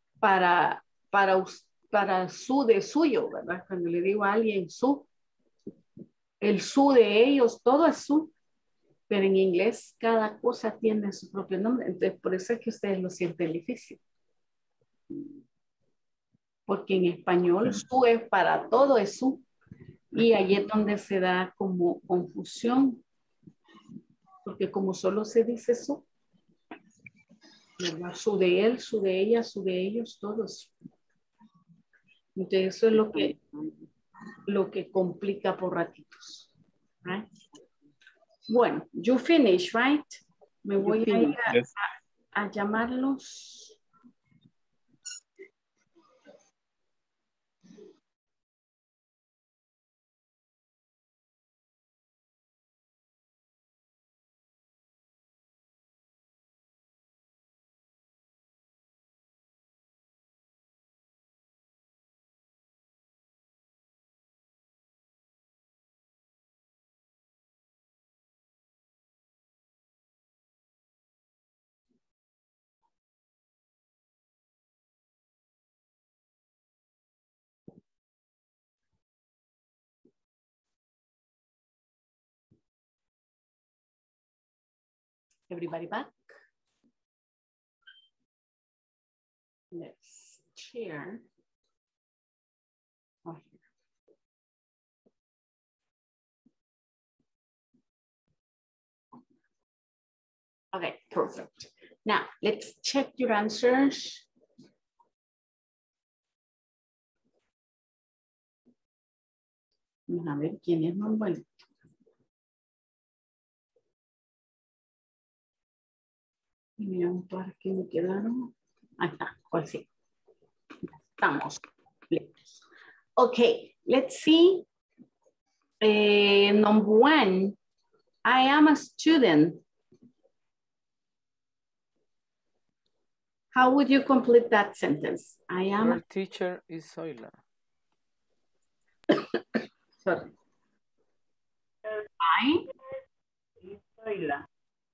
su de suyo, ¿verdad? Cuando le digo a alguien su, el su de ellos, todo es su, pero en inglés cada cosa tiene su propio nombre, entonces por eso es que ustedes lo sienten difícil. Porque en español su es para todo, es su, y ahí es donde se da como confusión, porque como solo se dice su, ¿verdad? Su de él, su de ella, su de ellos, todos. Entonces eso es lo que complica por ratitos. Right? Bueno, you finish, right? Me voy a ir a llamarlos. Everybody back? Let's chair. Oh, okay, perfect. Now, let's check your answers. Vamos a ver quién es más bueno. Mira un par que me quedaron. Ahí está, pues sí. Estamos listos. Okay, let's see. Number 1. I am a student. How would you complete that sentence? I am. Your teacher is Zoila. Sorry. Zoila.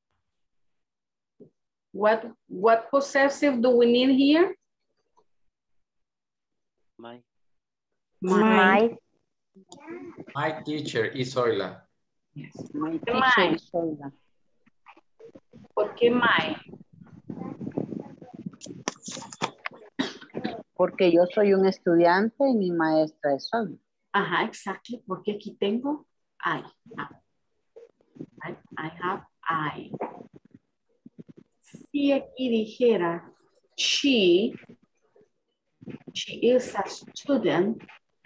What possessive do we need here? My. My. My teacher is Zoila. Yes. My teacher is Zoila. ¿Por qué my? Porque yo soy un estudiante y mi maestra es Zoila. Ajá, exacto. Porque aquí tengo I. Right? I have I. Si aquí dijera she is a student.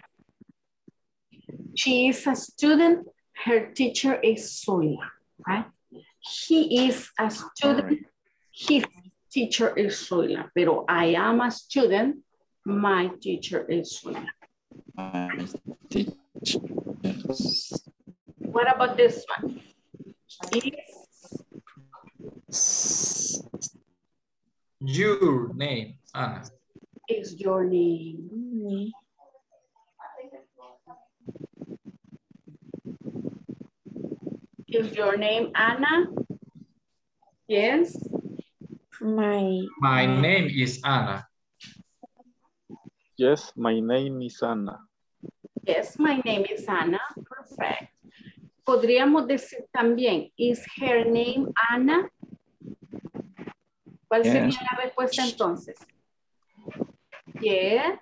She is a student. Her teacher is Zoila, right? He is a student. His teacher is Zoila. Pero I am a student. My teacher is Zoila. My teacher. What about this one? Your name, Anna. Is your name? Is your name Anna? Yes. My name is Anna. Yes, my name is Anna. Yes, my name is Anna. Perfect. Podríamos decir también, is her name Anna? ¿Cuál sería la respuesta entonces? Yes.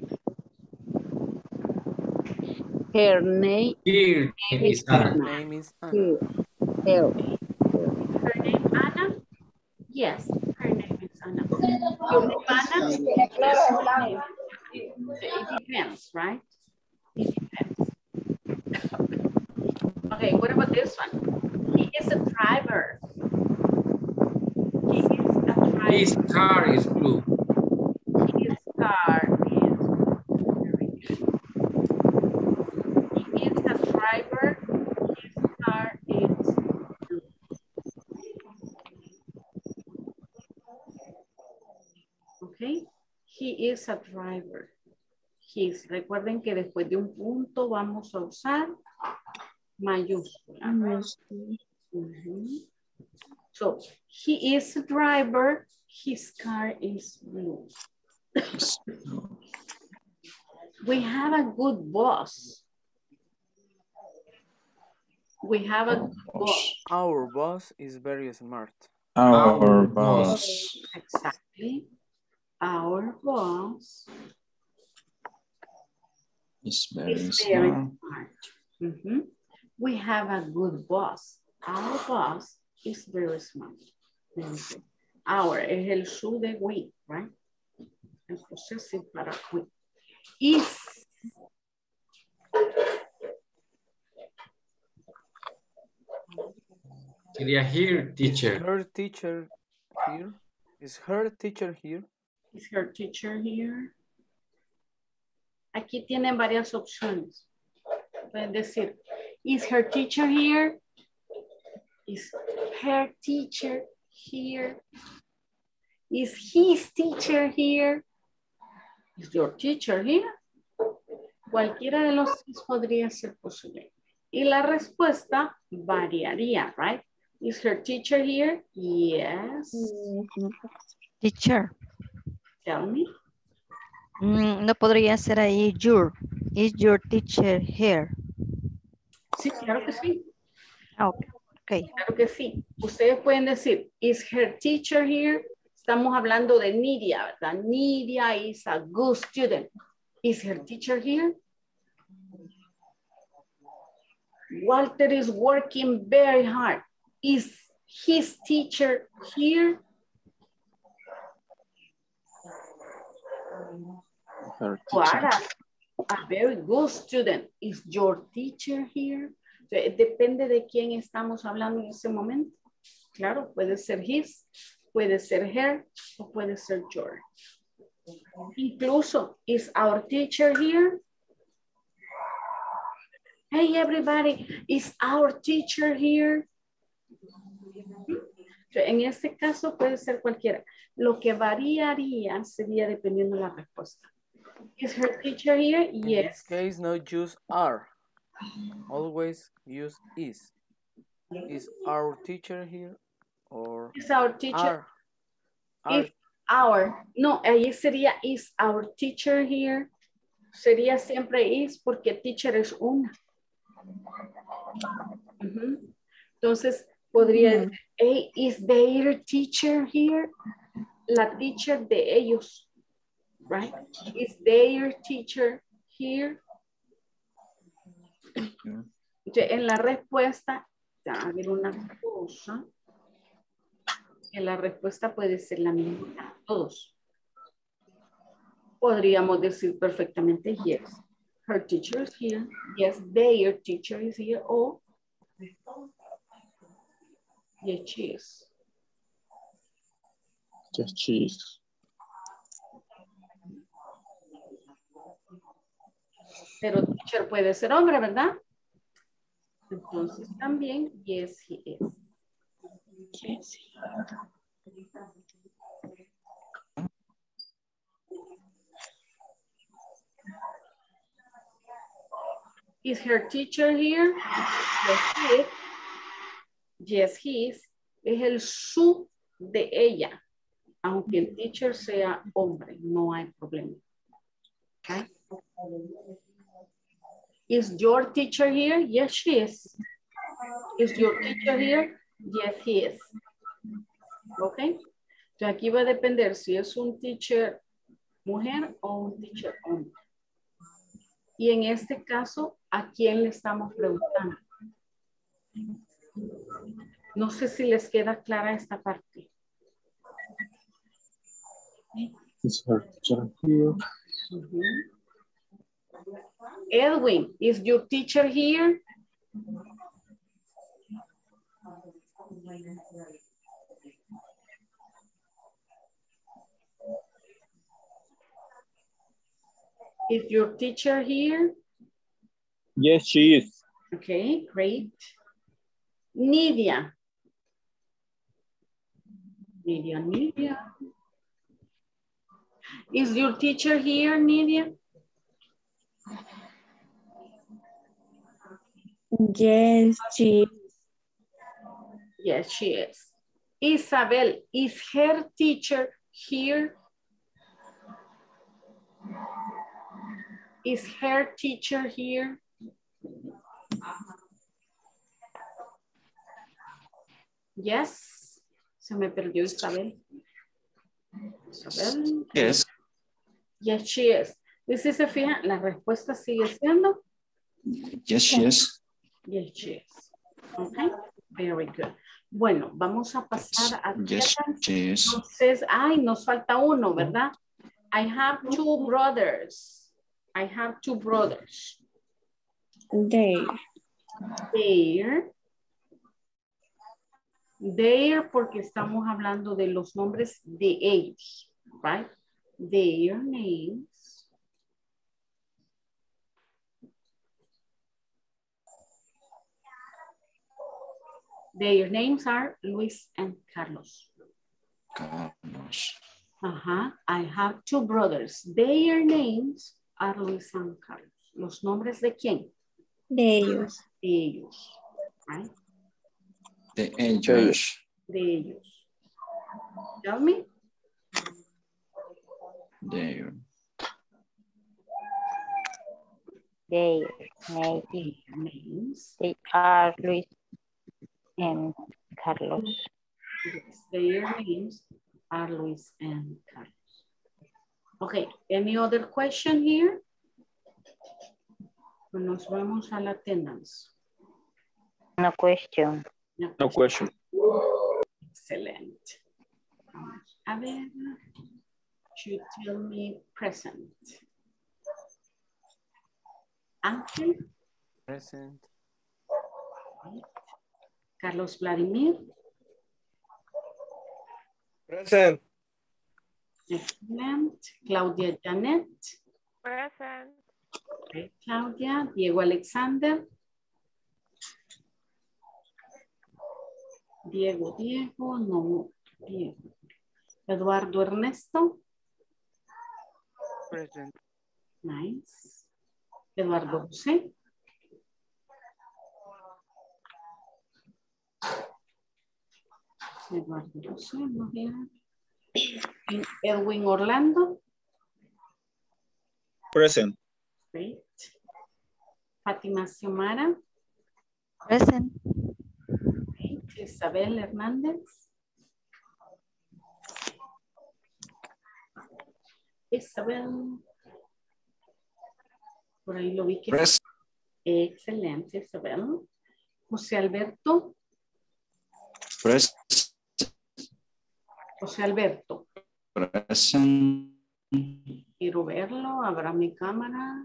Her name is Anna. Her name is Anna. Her name Anna? Yes, her name is Anna. Your name Anna? It depends, right? It depends. Okay, what about this one? He is a driver. He is a driver. His car is blue. His car is He is a driver. His car is blue. Okay, he is a driver. His. Recuerden que después de un punto vamos a usar mayúscula. So, he is a driver. His car is blue. We have a good boss. We have a good boss. Our boss is very smart. Our boss. Exactly. Our boss is very is smart. very smart. We have a good boss. Our boss is very smart. Our es el su de we, right? El possessive para we. Is. Sería here, teacher. Is her teacher here? Is her teacher here? Is her teacher here? Aquí tienen varias opciones. Pueden decir, is her teacher here? Is her teacher here? Is his teacher here? Is your teacher here? Cualquiera de los tres podría ser posible. Y la respuesta variaría, right? Is her teacher here? Yes. Teacher. Tell me. No podría ser ahí your. Is your teacher here? Sí, claro que sí. Okay. Claro que sí. Ustedes pueden decir, is her teacher here? Estamos hablando de Nidia, ¿verdad? Nidia is a good student. Is her teacher here? Walter is working very hard. Is his teacher here? Her You teacher. are a very good student. Is your teacher here? Depende de quién estamos hablando en ese momento. Claro, puede ser his, puede ser her, o puede ser your. Incluso, is our teacher here? Hey, everybody, is our teacher here? En este caso puede ser cualquiera. Lo que variaría sería dependiendo de la respuesta. Is her teacher here? In Yes. this case, no use are. Always use is. Is our teacher here? Or Is our teacher? Are. Is our. No, ahí sería is our teacher here. Sería siempre is porque teacher es una. Entonces, podría decir, hey, is their teacher here? La teacher de ellos. Right? Is their teacher here? En la respuesta, a ver una cosa. En la respuesta puede ser la misma para todos. Podríamos decir perfectamente yes. Her teacher is here. Yes, their teacher is here. O yes, she is. Yes, she is. Pero teacher puede ser hombre, ¿verdad? Entonces también, yes, he is. Yes. Is her teacher here? Yes, he is. Yes, he is. Es el su de ella. Aunque el teacher sea hombre, no hay problema. Okay. Is your teacher here? Yes, she is. Is your teacher here? Yes, he is. Ok. Entonces aquí va a depender si es un teacher mujer o un teacher hombre. Y en este caso, ¿a quién le estamos preguntando? No sé si les queda clara esta parte. Is her teacher here? Edwin, is your teacher here? Is your teacher here? Yes, she is. Okay, great. Nidia. Nidia. Is your teacher here, Nidia? Yes, she is. Yes, she is. Isabel, is her teacher here? Is her teacher here? Yes. Se me perdió Isabel. Isabel. Yes. Yes, she is. ¿Sí se fijan? La respuesta sigue siendo. Yes, she is. Yes, she is. Okay, very good. Bueno, vamos a pasar a Yes, she is. Entonces, ay, nos falta uno, ¿verdad? I have two brothers. I have two brothers. Their, porque estamos hablando de los nombres de ellos, right? Their names. Their names are Luis and Carlos. Carlos. I have two brothers. Their names are Luis and Carlos. ¿Los nombres de quién? De ellos. De ellos. Right? De ellos. De ellos. Tell me. Their. Their names. They are Luis and Carlos. Yes, their names are Luis and Carlos. Okay, any other question here? Nos vamos a la attendance. No question. No question. Excelente. Vamos a ver. You tell me present. Ángel. Present. Carlos Vladimir. Present. Excellent. Claudia Janet. Present. Okay, Claudia. Diego Alexander. Diego, no, Diego. Eduardo Ernesto. Present. Nice. Eduardo José. Eduardo José, muy bien. Edwin Orlando. Present. Great. Fátima Xiomara. Present. Great. Isabel Hernández. Isabel. Por ahí lo vi que... Present. Excelente, Isabel. José Alberto. Present. José Alberto. Present. Quiero verlo. Abra mi cámara.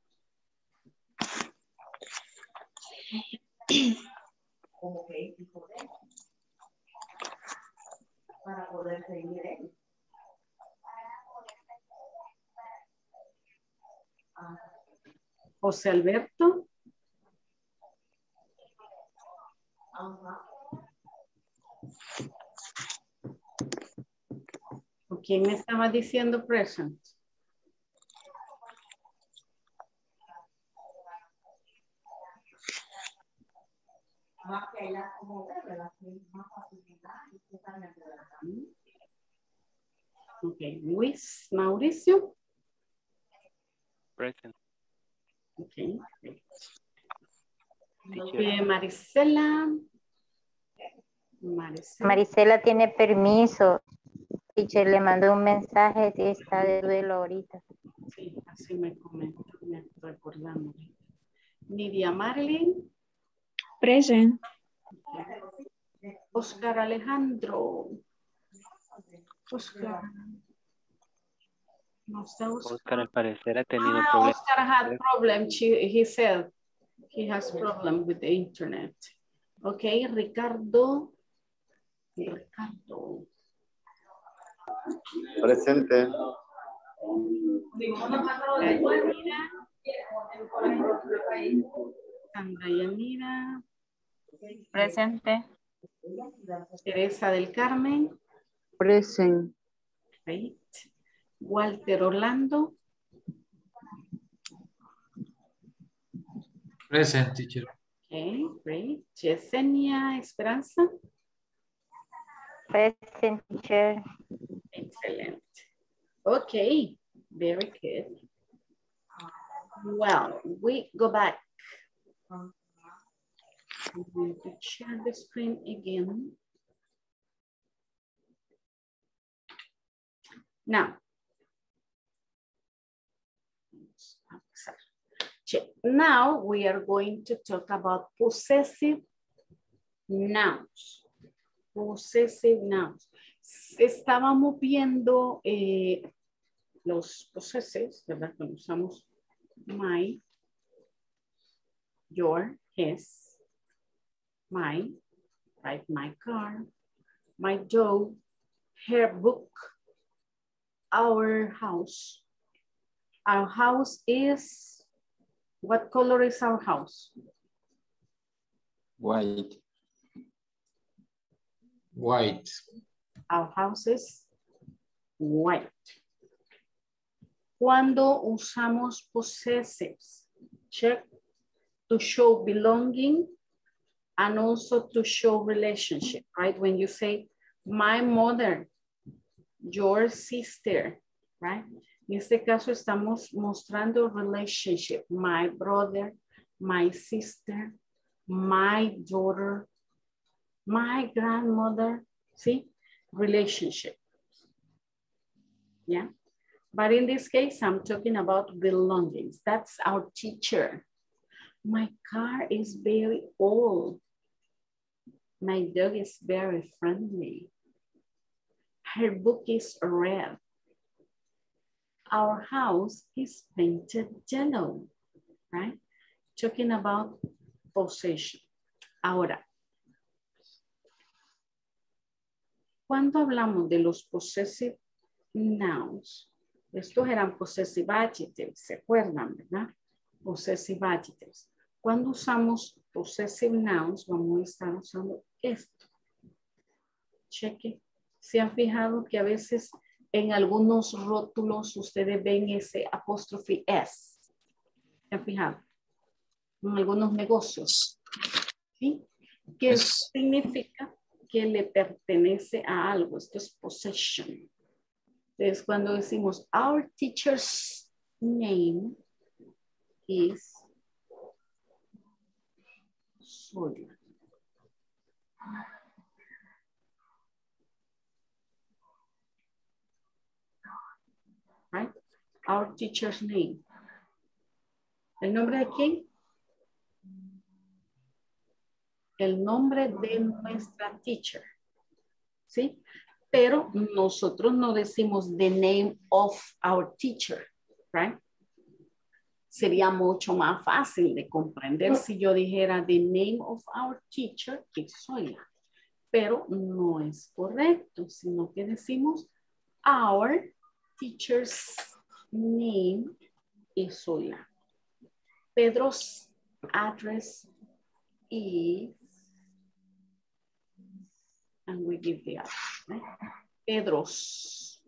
Para poder seguir ahí. José Alberto. ¿Quién me estaba diciendo present? Ok, Luis Mauricio. Present. Ok. Teacher. Marisela. Marisela tiene permiso. Teacher, le mandó un mensaje que está de duelo ahorita. Sí, así me comentó, me recordamos. Nidia Marlin. Present. Oscar Alejandro. Oscar. No está Oscar. Oscar al parecer ha tenido problemas. Oscar had problem. He said he has problem with the internet. Okay, Ricardo. Ricardo. Presente. Sandra Yanira. Presente. Teresa del Carmen. Present. Right. Walter Orlando. Present, teacher. Okay, great. Yesenia Esperanza. Present, teacher. Excellent. Okay, very good. Well, we go back. I'm going to share the screen again. Now, now we are going to talk about possessive nouns. Possessive nouns. Estábamos viendo los possessives, ¿verdad? Cuando usamos my, your, his, my, right? My car, my dog, her book, our house. Our house is, what color is our house? White. White. Our house is white. Cuando usamos possessives, check to show belonging and also to show relationship, right? When you say my mother, your sister, right? En este caso estamos mostrando relationship. My brother, my sister, my daughter, my grandmother, ¿sí? Relationship. Yeah. But in this case, I'm talking about belongings. That's our teacher. My car is very old. My dog is very friendly. Her book is red. Our house is painted yellow, right? Talking about possession. Ahora, cuando hablamos de los possessive nouns, estos eran possessive adjectives, ¿se acuerdan, verdad? Possessive adjectives. Cuando usamos possessive nouns, vamos a estar usando esto. Cheque. ¿Se han fijado que a veces en algunos rótulos ustedes ven ese apóstrofe S? ¿Se han fijado? En algunos negocios. ¿Sí? ¿Qué significa? Que le pertenece a algo. Esto es possession. Entonces, cuando decimos, our teacher's name is Sonia. Right? Our teacher's name. ¿El nombre de quién? El nombre de nuestra teacher. ¿Sí? Pero nosotros no decimos the name of our teacher, right? Sería mucho más fácil de comprender si yo dijera the name of our teacher is Zoila. Pero no es correcto, sino que decimos our teacher's name is Zoila. Pedro's address is, and we give the address, right? Pedro's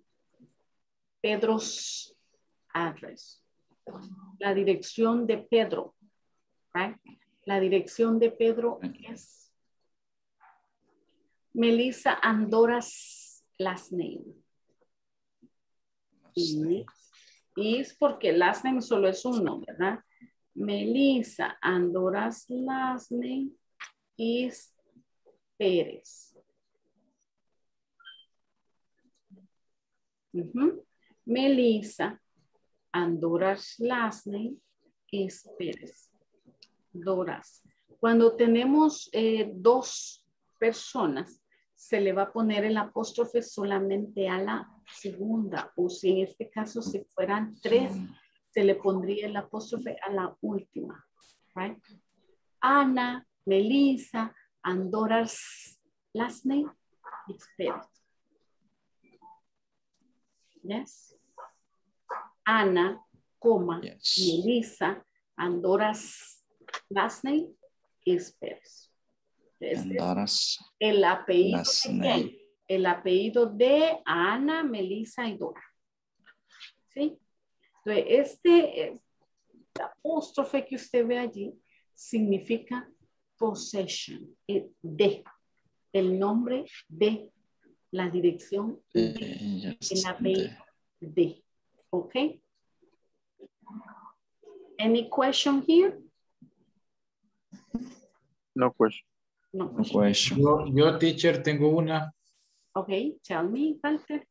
address. La dirección de Pedro, right? La dirección de Pedro es Melissa Andora's last name. Y es porque last name solo es uno, ¿verdad? Melissa Andora's last name is Pérez. Melissa Andora's last name is Pérez. Doras. Cuando tenemos dos personas, se le va a poner el apóstrofe solamente a la segunda. O si en este caso, si fueran tres, se le pondría el apóstrofe a la última. Right? Ana, Melissa, Andora's last name is Pérez. Yes. Ana, coma, yes. Melissa, Andora's last name is Pérez. Andora's el apellido de quién? El apellido de Ana, Melissa y Dora. ¿Sí? Entonces, este apóstrofe que usted ve allí significa possession, de, el nombre de, la dirección de, el apellido de. Okay. Any question here? No question. No question. Yo, teacher, tengo una. Okay, tell me, Walter.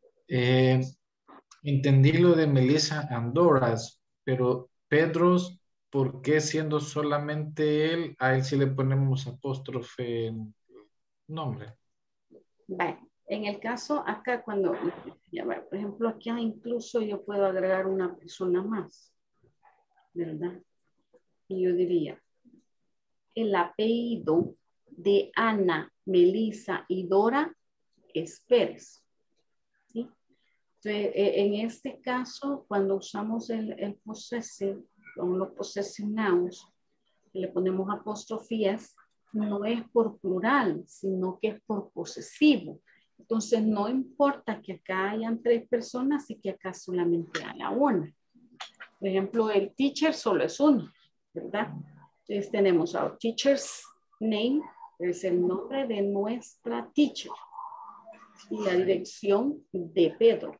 Entendí lo de Melissa Andoras, pero Pedro's, ¿por qué siendo solamente él, a él sí le ponemos apóstrofe en nombre? Vale. En el caso acá cuando, por ejemplo, aquí incluso yo puedo agregar una persona más, ¿verdad? Y yo diría, el apellido de Ana, Melissa y Dora es Pérez. ¿Sí? Entonces, en este caso, cuando usamos el possessive, con los possessive nouns, le ponemos apóstrofes, no es por plural, sino que es por posesivo. Entonces, no importa que acá hayan tres personas y que acá solamente haya una. Por ejemplo, el teacher solo es uno, ¿verdad? Entonces, tenemos our teacher's name, es el nombre de nuestra teacher. Y la dirección de Pedro.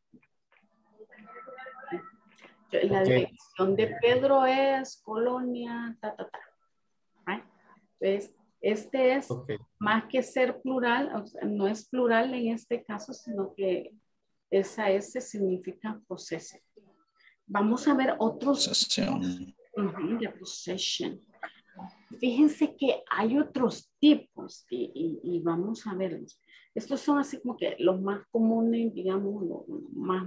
La dirección de Pedro es Colonia, ¿right? Entonces, este es más que ser plural, o sea, no es plural en este caso, sino que Esa S significa possessive. Vamos a ver otros. Posesión. De possession. Fíjense que hay otros tipos y vamos a verlos. Estos son así como que los más comunes, digamos, los más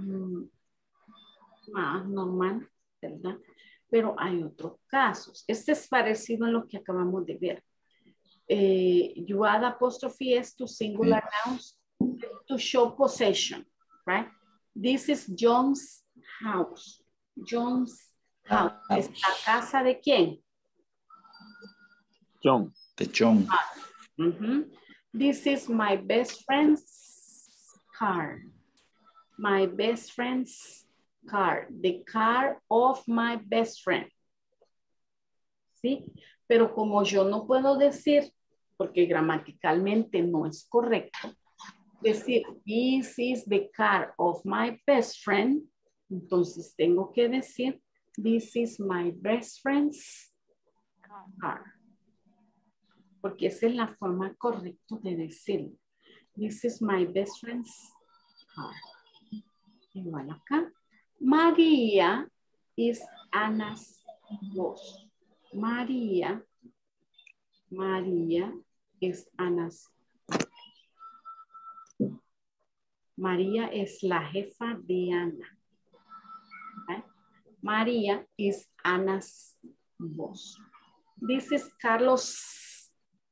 normal, ¿verdad? Pero hay otros casos. Este es parecido a lo que acabamos de ver. You add apostrophe S to singular nouns to show possession, right? This is John's house. John's house. ¿Es la casa de quién? John. De John. This is my best friend's car. My best friend's car. The car of my best friend. ¿Sí? Pero como yo no puedo decir, porque gramaticalmente no es correcto, decir, this is the car of my best friend, entonces tengo que decir, this is my best friend's car. Porque esa es la forma correcta de decirlo. This is my best friend's car. Igual acá. María is Ana's boss. María es Ana's. María es la jefa de Ana. ¿Okay? María is Ana's boss. This is Carlos'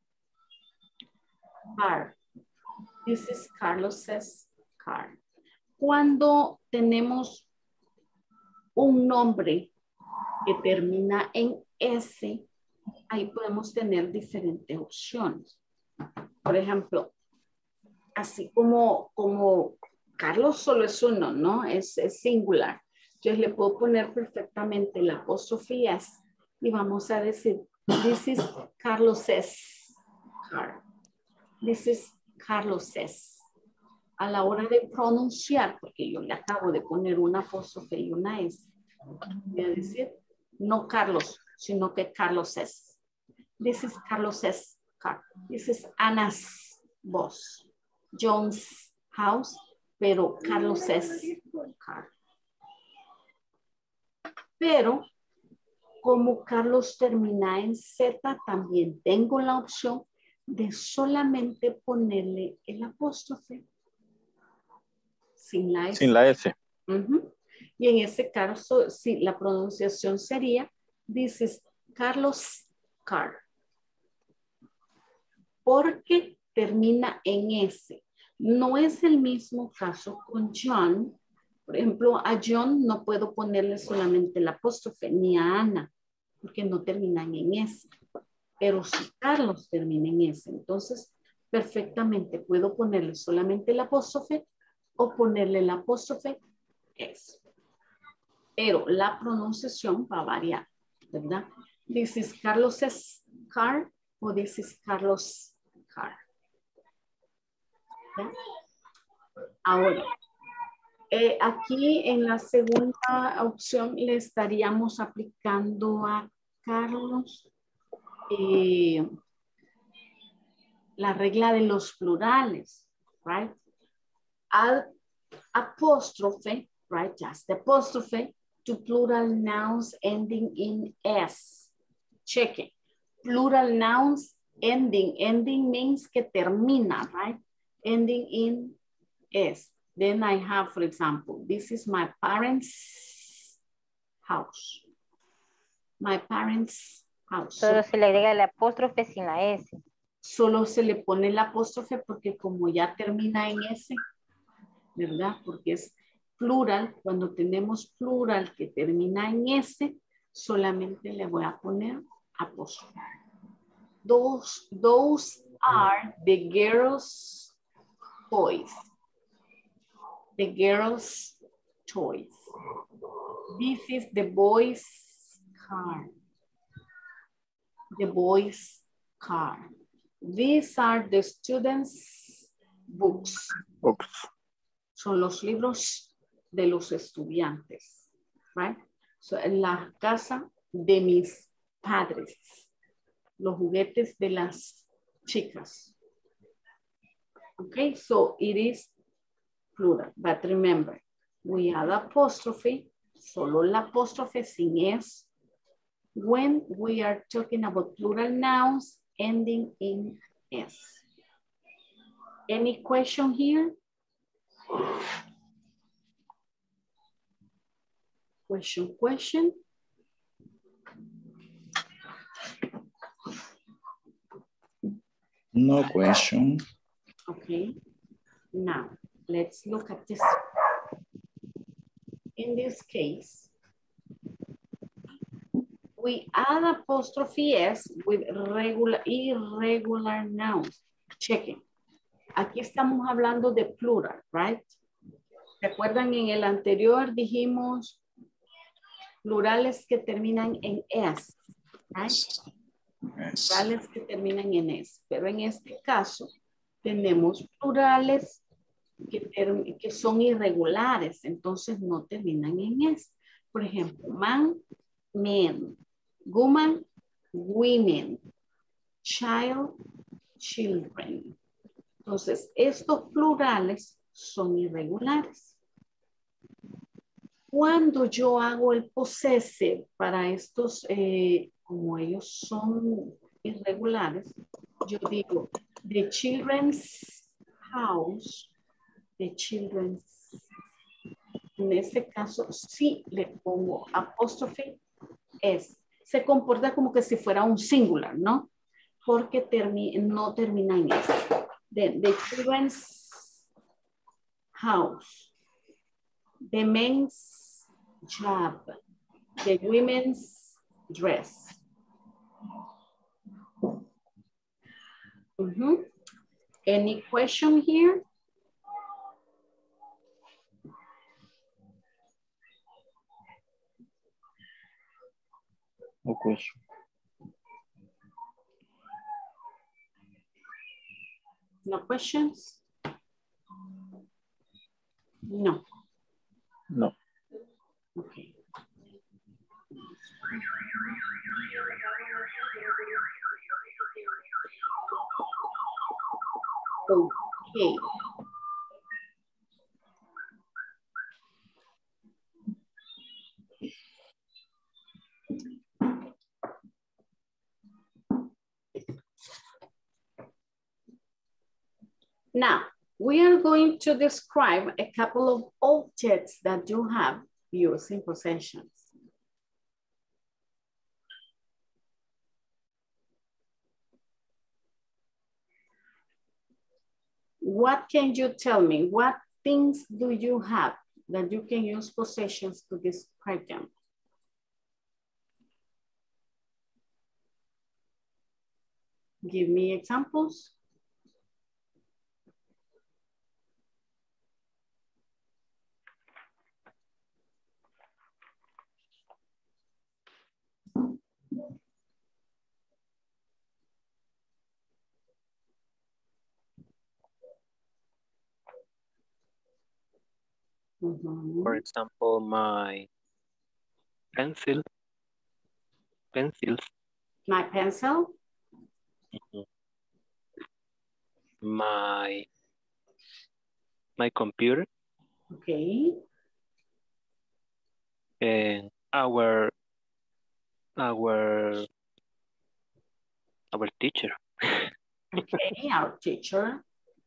car. This is Carlos's car. Cuando tenemos un nombre que termina en S, ahí podemos tener diferentes opciones. Por ejemplo, así como Carlos solo es uno, ¿no? Es singular. Entonces le puedo poner perfectamente la apóstrofe S y vamos a decir, this is Carlos's car. This is Carlos's. A la hora de pronunciar, porque yo le acabo de poner una apóstrofe y una S, voy a decir, no Carlos, sino que Carlos's. This is Carlos's car. This is Ana's boss. John's house, pero Carlos's car. Pero como Carlos termina en Z, también tengo la opción de solamente ponerle el apóstrofe sin la S. Sin la S. Y en ese caso, sí, la pronunciación sería, this is Carlos' car. Porque termina en S. No es el mismo caso con John. Por ejemplo, a John no puedo ponerle solamente el apóstrofe, ni a Ana, porque no terminan en S. Pero si Carlos termina en S, entonces perfectamente puedo ponerle solamente el apóstrofe o ponerle el apóstrofe S. Pero la pronunciación va a variar, ¿verdad? This is Carlos's car o this is Carlos' car. ¿Ya? Ahora, aquí en la segunda opción le estaríamos aplicando a Carlos la regla de los plurales, right? Add apostrophe, right? Just apostrophe to plural nouns ending in S. Check it. Plural nouns ending. Ending means que termina, right? Ending in S. Then I have, for example, this is my parents' house. My parents' house. Solo se le agrega el apóstrofe sin la S. Solo se le pone el apóstrofe porque como ya termina en S, ¿verdad? Porque es plural. Cuando tenemos plural que termina en S, solamente le voy a poner apóstrofe. Those are the girls' toys. The girls' toys. This is the boys' car. The boys' car. These are the students' books. Son los libros de los estudiantes. Right? So, en la casa de mis padres. Los juguetes de las chicas. Okay, so it is plural. But remember, we add apostrophe, solo la apostrophe sin es, when we are talking about plural nouns ending in S. Any question here? Question? No question. Okay. Now, let's look at this. In this case, we add apostrophe S with irregular nouns. Chequen. Aquí estamos hablando de plural, right? ¿Se acuerdan? En el anterior dijimos plurales que terminan en S, right? Plurales que terminan en S. Pero en este caso tenemos plurales que son irregulares, entonces no terminan en S. Por ejemplo, man, men, woman, women, child, children. Entonces, estos plurales son irregulares. Cuando yo hago el possessive para estos, como ellos son irregulares, yo digo, the children's house, the children's. En este caso, sí le pongo apóstrofe S. Se comporta como que si fuera un singular, ¿no? Porque no termina en S. The children's house, the men's job, the women's dress. Any question here? No question. No questions? No. No. Okay. Okay. Now, we are going to describe a couple of objects that you have using possessions. What can you tell me? What things do you have that you can use possessions to describe them? Give me examples. For example, my pencils. My pencil? My computer. Okay. And our teacher. Okay, our teacher.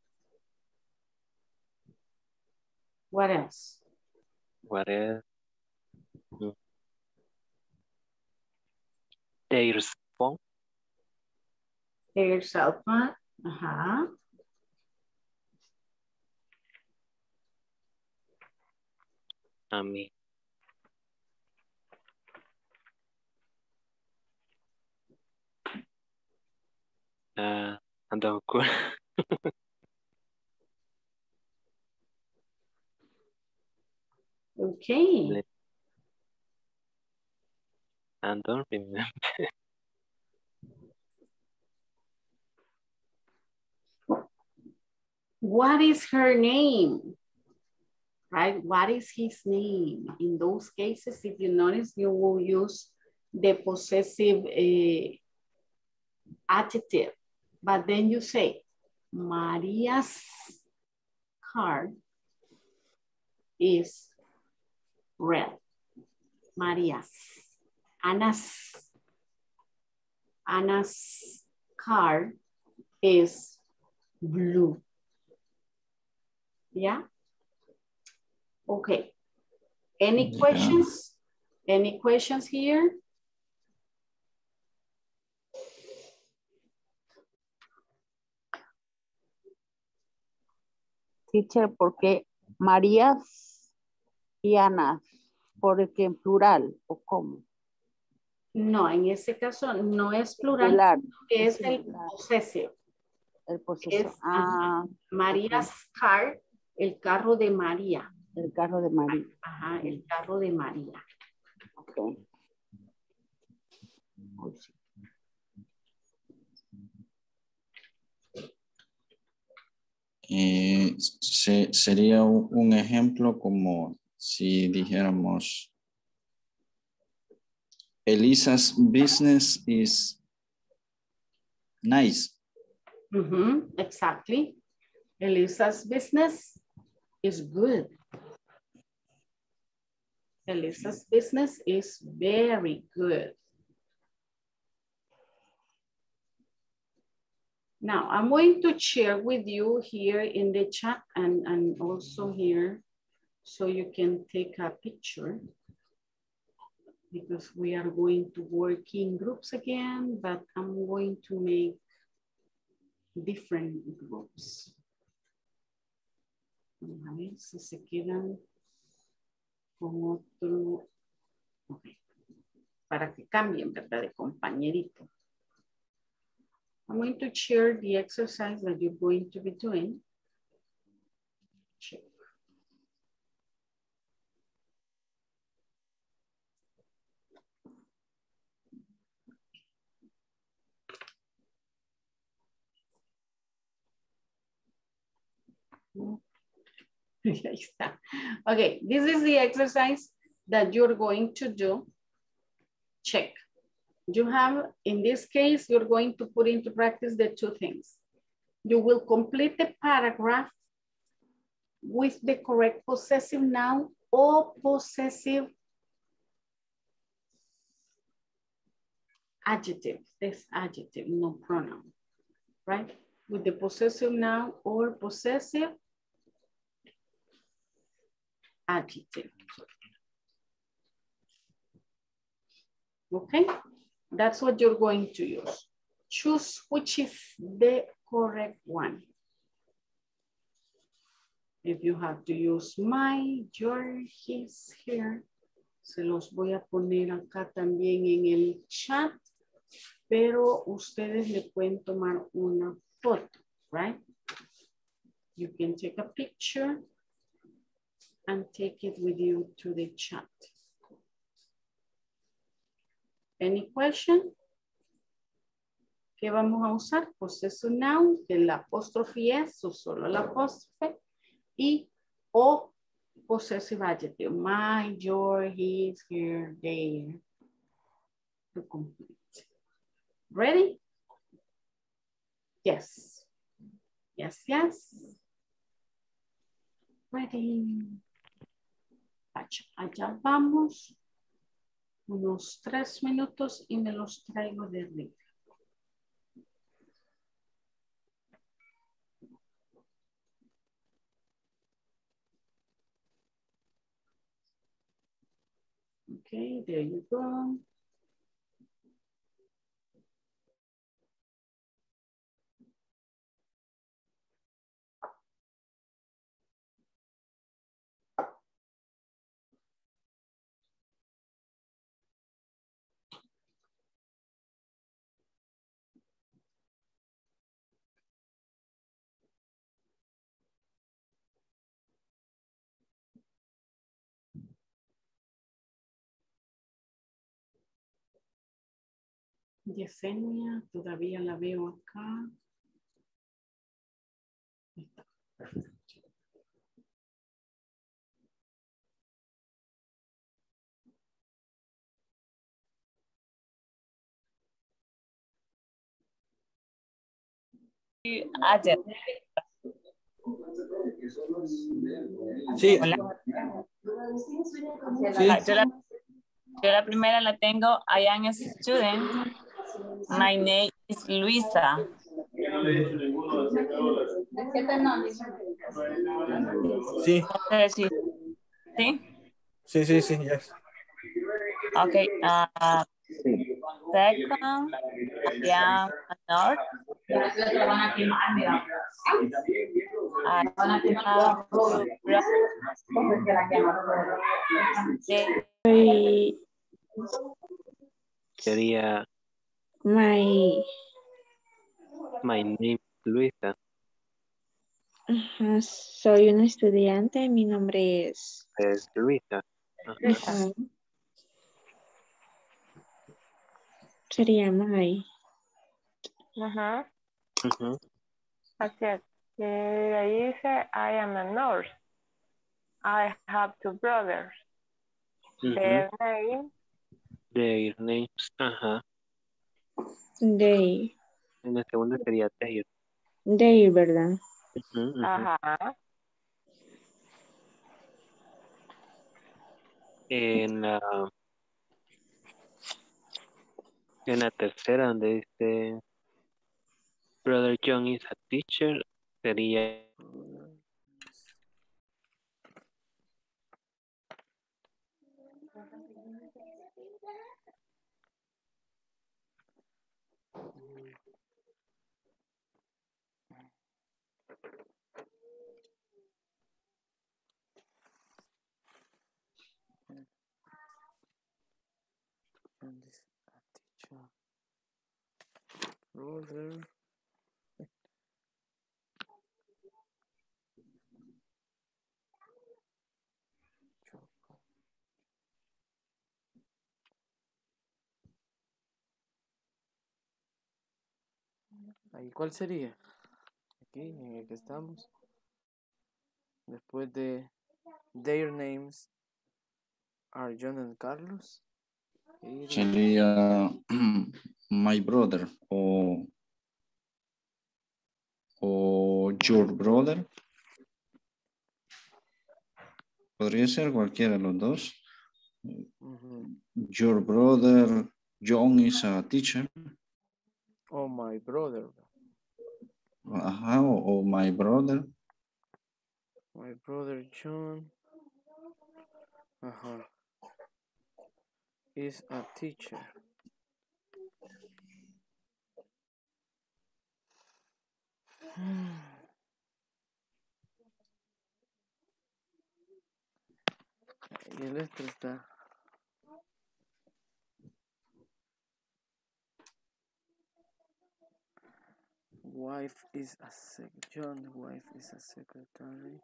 What else? What else? Their phone. Their cell phone. Uh-huh. A mí. And of course. Okay. I don't remember. What is her name? Right? What is his name? In those cases, if you notice, you will use the possessive adjective. But then you say, Maria's car is red. Maria's. Anna's car is blue. Yeah? Okay. Any questions? Any questions here? Teacher, ¿por qué Marías y Anas? Porque en plural, ¿o cómo? No, en ese caso no es plural, es el posesivo. El posesivo. María's car, el carro de María. El carro de María. Ajá, el carro de María. Ok. Sería un ejemplo como si dijéramos Elisa's business is nice. Exactly. Elisa's business is good. Elisa's business is very good. Now, I'm going to share with you here in the chat and also here so you can take a picture because we are going to work in groups again, but I'm going to make different groups. A ver si se quedan con otro. Okay. Para que cambien, ¿verdad? De compañerito. I'm going to share the exercise that you're going to be doing. Check. Okay, this is the exercise that you're going to do. Check. You have, in this case, you're going to put into practice the two things. You will complete the paragraph with the correct possessive noun or possessive adjective. This adjective, no pronoun, right? With the possessive noun or possessive adjective. Okay, that's what you're going to use. Choose which is the correct one. If you have to use my, your, his, here, se los voy a poner acá también en el chat, pero ustedes le pueden tomar una foto, right? You can take a picture and take it with you to the chat. Any question? ¿Qué vamos a usar? Possessive noun, que el apóstrofe es o solo el apóstrofe, y o possessive adjective. My, your, his, her, their. To complete. Ready? Yes. Yes, yes. Ready. Allá vamos. Unos 3 minutos y me los traigo de arriba. Okay, there you go. Yesenia, todavía la veo acá. Adjective. Sí. Hola. Sí. Yo la primera la tengo. I am a student. My name is Luisa. Sí. ¿Sí? Sí, sí, sí, yes. Okay. Second, I am a nurse. Sería my name is Luisa. Ajá, soy una estudiante, mi nombre es... Es Luisa. Ajá. Sería May. Ajá. Ujú. Así es. Ahí dice, I am a nurse. I have 2 brothers. Their name. Their names. Ajá. They. En la segunda sería their. They, ¿verdad? Ujú, ujú. Ajá. En la tercera, donde dice Brother John is a teacher, sería Brother. ¿Ahí cuál sería? Aquí, en el que estamos. Después de their names are John and Carlos. Sería my brother o your brother. Podría ser cualquiera de los dos. Your brother John is a teacher. Oh, my brother. Ajá, o my brother. My brother John. Ajá. Is a teacher. Y el este está. Wife is a John. Wife is a secretary.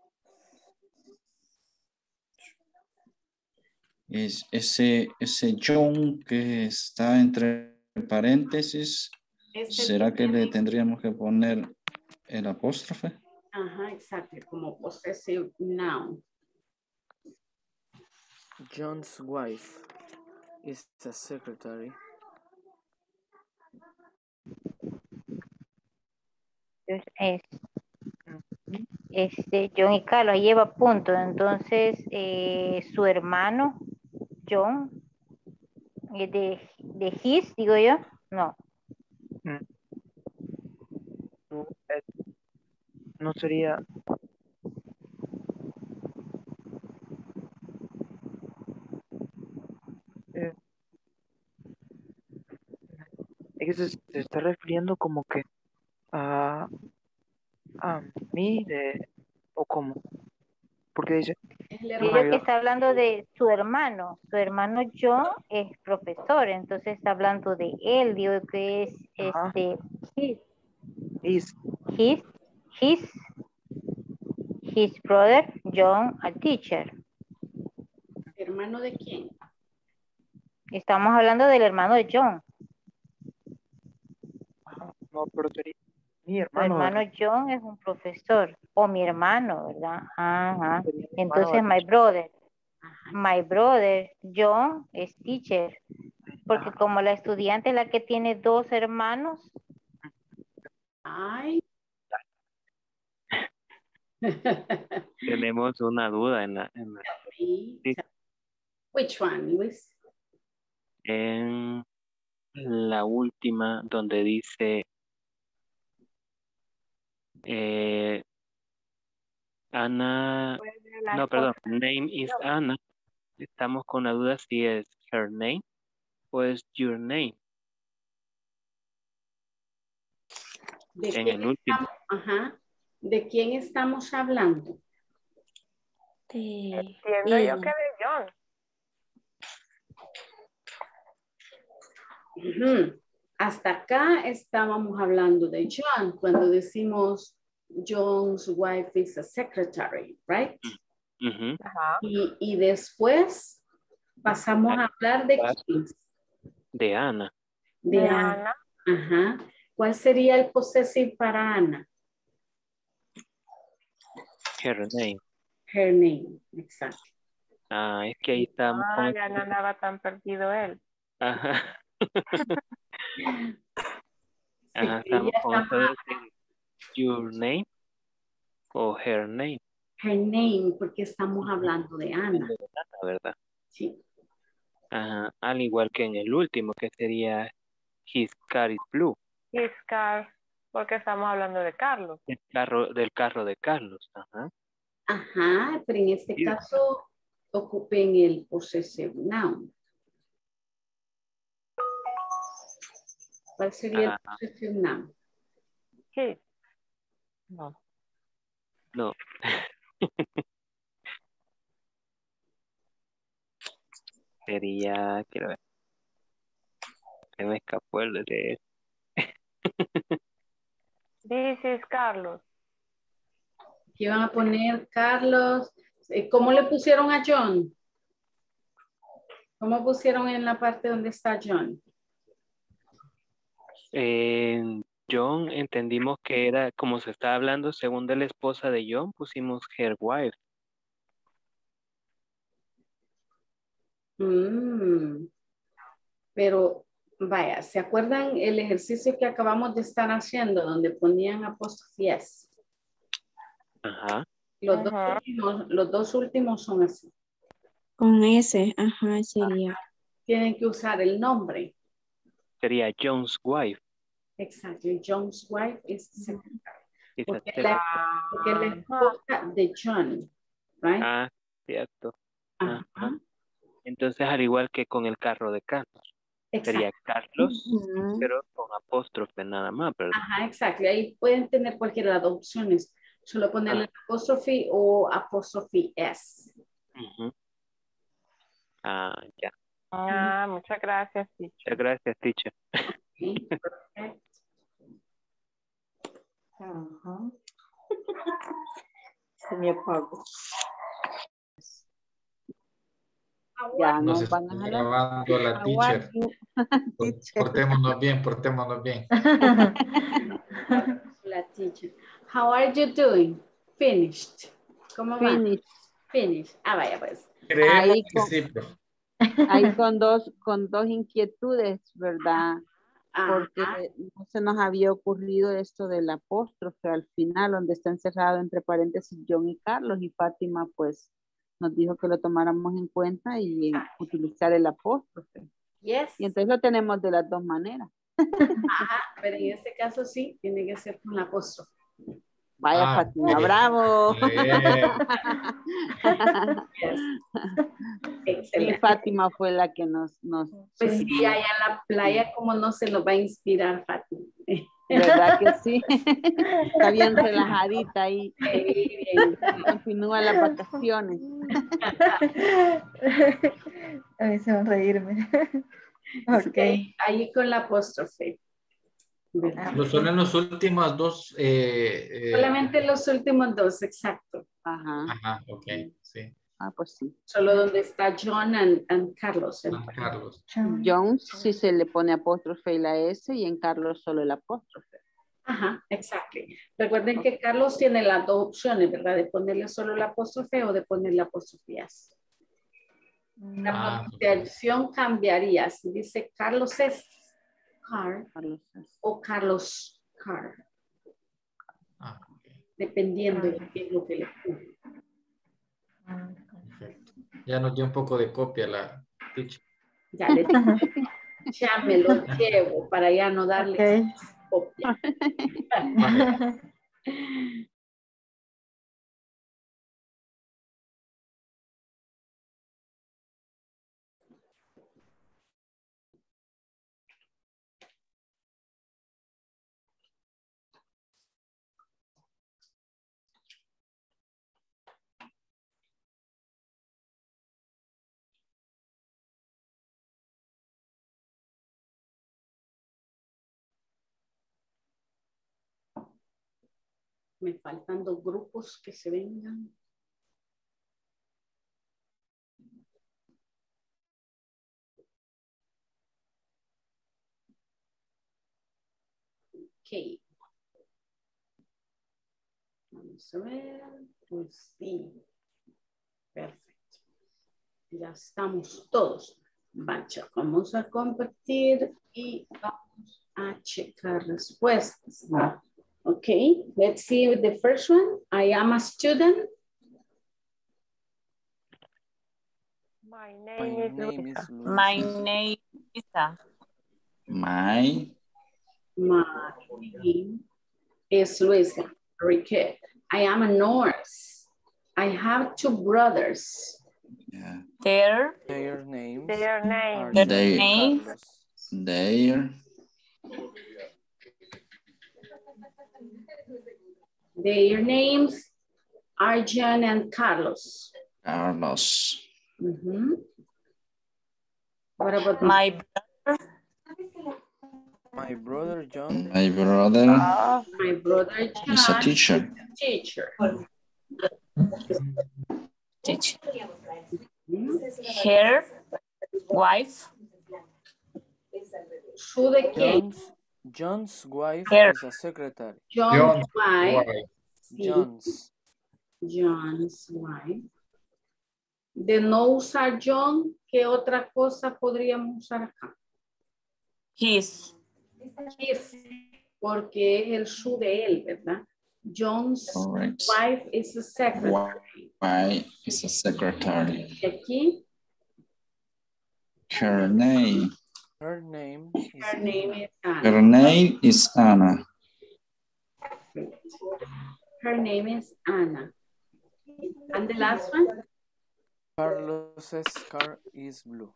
Es ese John que está entre paréntesis. ¿Será que le tendríamos que poner el apóstrofe? Ajá, exacto, como possessive noun. John's wife is a secretary. John y Carlos lleva punto, entonces su hermano John de his, digo yo, no. No sería es que se está refiriendo como que a mí o como, porque dice Yo creo que está hablando de su hermano John es profesor, entonces está hablando de él, digo que es his brother John a teacher. ¿Hermano de quién? Estamos hablando del hermano de John. no, pero sería mi Su hermano. hermano John es un profesor, o mi hermano, ¿verdad? Ajá. Entonces, my brother John es teacher, porque como la estudiante es la que tiene 2 hermanos. Ay. Tenemos una duda en la sí, Which one, Luis? en la última donde dice Ana, no, perdón, name is Ana. Estamos con la duda si es her name o es your name. En el último. Ajá. ¿De quién estamos hablando? Entiendo yo que de John. Hasta acá estábamos hablando de John cuando decimos John's wife is a secretary, right? Y después pasamos a hablar de quién. De Ana. De Ana. Ajá. ¿Cuál sería el possessive para Ana? Her name. Her name, exacto. Ah, es que ahí estamos. Ya no andaba tan perdido él. Ajá. Ajá, Sí, estamos con esto de decir your name o her name. Her name, porque estamos hablando de Ana. De Ana, ¿verdad? Sí. Ajá, al igual que en el último, que sería his car is blue. His car, porque estamos hablando de Carlos. Del carro de Carlos. Ajá. Ajá, pero en este caso ocupen el possessive noun. ¿Cuál sería el possessive noun? Sí. No. No. Sería, quiero ver. Se me escapó el de This is Carlos. Aquí van a poner Carlos. ¿Cómo le pusieron a John? ¿Cómo pusieron en la parte donde está John? John entendimos que era, como se está hablando, según de la esposa de John, pusimos her wife. Pero, vaya, ¿se acuerdan el ejercicio que acabamos de estar haciendo donde ponían apóstrofe S? Ajá. Los dos últimos son así. Con S, ajá, sería. Tienen que usar el nombre. Sería John's wife. Exacto, John's wife is secretary. Porque It's la esposa de John, right? Ah, cierto. Ajá. Entonces, al igual que con el carro de Carlos. Exacto. Sería Carlos, pero con apóstrofe nada más, ¿verdad? Ajá, exacto. Ahí pueden tener cualquiera de las dos opciones. Solo ponerle apóstrofe o apóstrofe S. Ah, ya. Muchas gracias, teacher. Muchas gracias, teacher. Sí, perfecto. Ajá. Se me apagó. Ya Nos no está van a jalar. grabando la teacher. Portémonos bien, portémonos bien. La teacher. How are you doing? Finished. ¿Cómo va? Finish. Ah, vaya pues. Creemos que sí, pero... Ahí con dos inquietudes, ¿verdad? Porque no se nos había ocurrido esto del apóstrofe al final, donde está encerrado entre paréntesis John y Carlos, y Fátima pues nos dijo que lo tomáramos en cuenta y utilizar el apóstrofe. Yes. Y entonces lo tenemos de las dos maneras. Ajá, pero en este caso sí, tiene que ser con la apóstrofe. Vaya, Fátima, bravo. Excelente. Y Fátima fue la que nos pues sí, allá en la playa, como no se nos va a inspirar, Fátima. ¿Verdad que sí? Está bien relajadita ahí. Bien. Continúa las vacaciones. A mí se va a reírme. Ok. Sí, ahí con la apóstrofe. Solo en los últimos dos. Solamente los últimos dos, exacto. Ajá, ok, sí. Ah, pues sí. Solo donde está John and Carlos. Carlos. John sí se le pone apóstrofe y la S, y en Carlos solo el apóstrofe. Ajá, exacto. Recuerden que Carlos tiene las dos opciones, ¿verdad? De ponerle solo la apóstrofe o de ponerle apóstrofe S. La pronunciación cambiaría. Si dice Carlos es car o Carlos car. dependiendo de qué es lo que le pone. Perfecto. Ya nos dio un poco de copia la teacher. Ya, ya me lo llevo para ya no darle copia. Me faltan 2 grupos que se vengan. Ok. Vamos a ver. Pues sí. Perfecto. Ya estamos todos. Vaya, vamos a compartir y vamos a checar respuestas. Okay, let's see with the first one. I am a student. My name is Luisa. My name is Lisa. My name is Luisa. Very good. I am a nurse. I have 2 brothers. yeah. Their names. Their name. Their names. Their names are John and Carlos. Carlos. What about my brother? My brother John. My brother. My brother John is a teacher. Teacher. Teacher. Her wife. John's wife Her. is a secretary. John's wife. John's wife. De no usar John, ¿qué otra cosa podríamos usar acá? His. Porque es el su de él, ¿verdad? John's Correct. wife is a secretary. Wife is a secretary. ¿Y aquí? Her name. Her name is Anna. Her name is Anna. Her name is Anna. And the last one? Carlos's car is blue.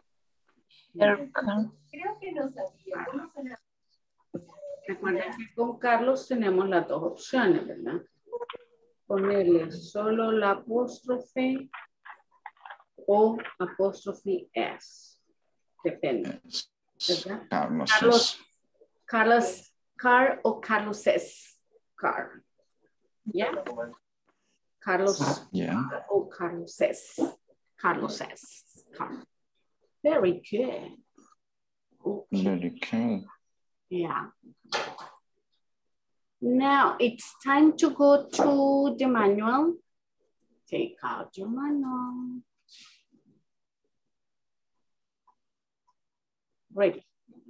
Recuerden que con Carlos tenemos las 2 opciones, ¿verdad? Ponerle solo la apóstrofe o apóstrofe S. Depende. ¿Verdad? Carlos car o Carlos's car. ¿Ya? Carlos o Carlos's car. Very good. Okay. Very good. Yeah. Now it's time to go to the manual. Take out your manual. Ready.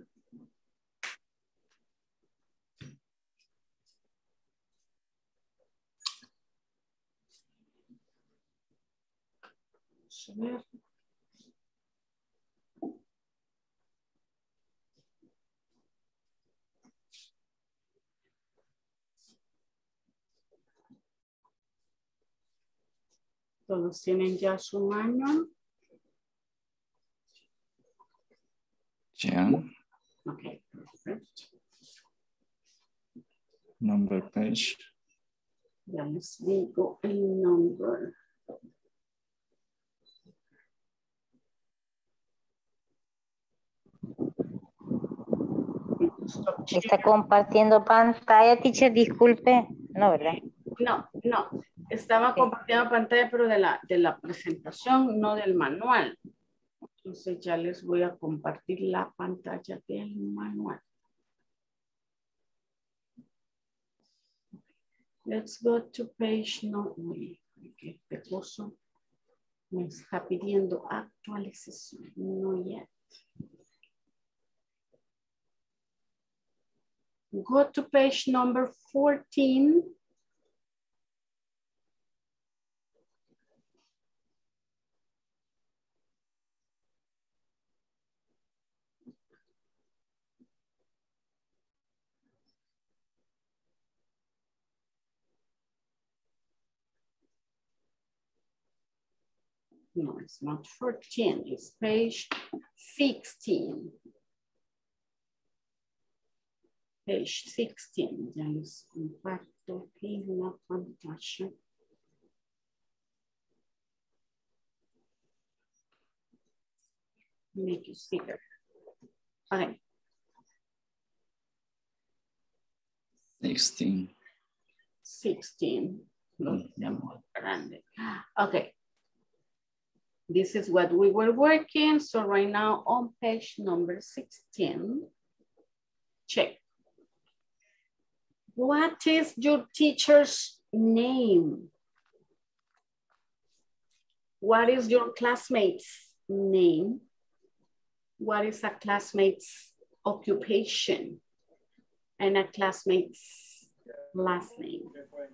Todos tienen ya su manual. Yeah. Okay, perfect. Number page. Ya les digo el number. Está compartiendo pantalla, teacher, disculpe. No, ¿verdad? No. Estaba compartiendo pantalla, pero de la presentación, no del manual. Entonces ya les voy a compartir la pantalla del manual. Let's go to page no. Porque este curso me está pidiendo actualización. No yet. Go to page number 14. No, it's not 14. It's page 16. Page 16. Ya les comparto aquí la pantalla. Make it bigger. Okay. 16. 16. Okay. This is what we were working. So right now on page number 16, check. What is your teacher's name? What is your classmate's name? What is a classmate's occupation? And a classmate's last name?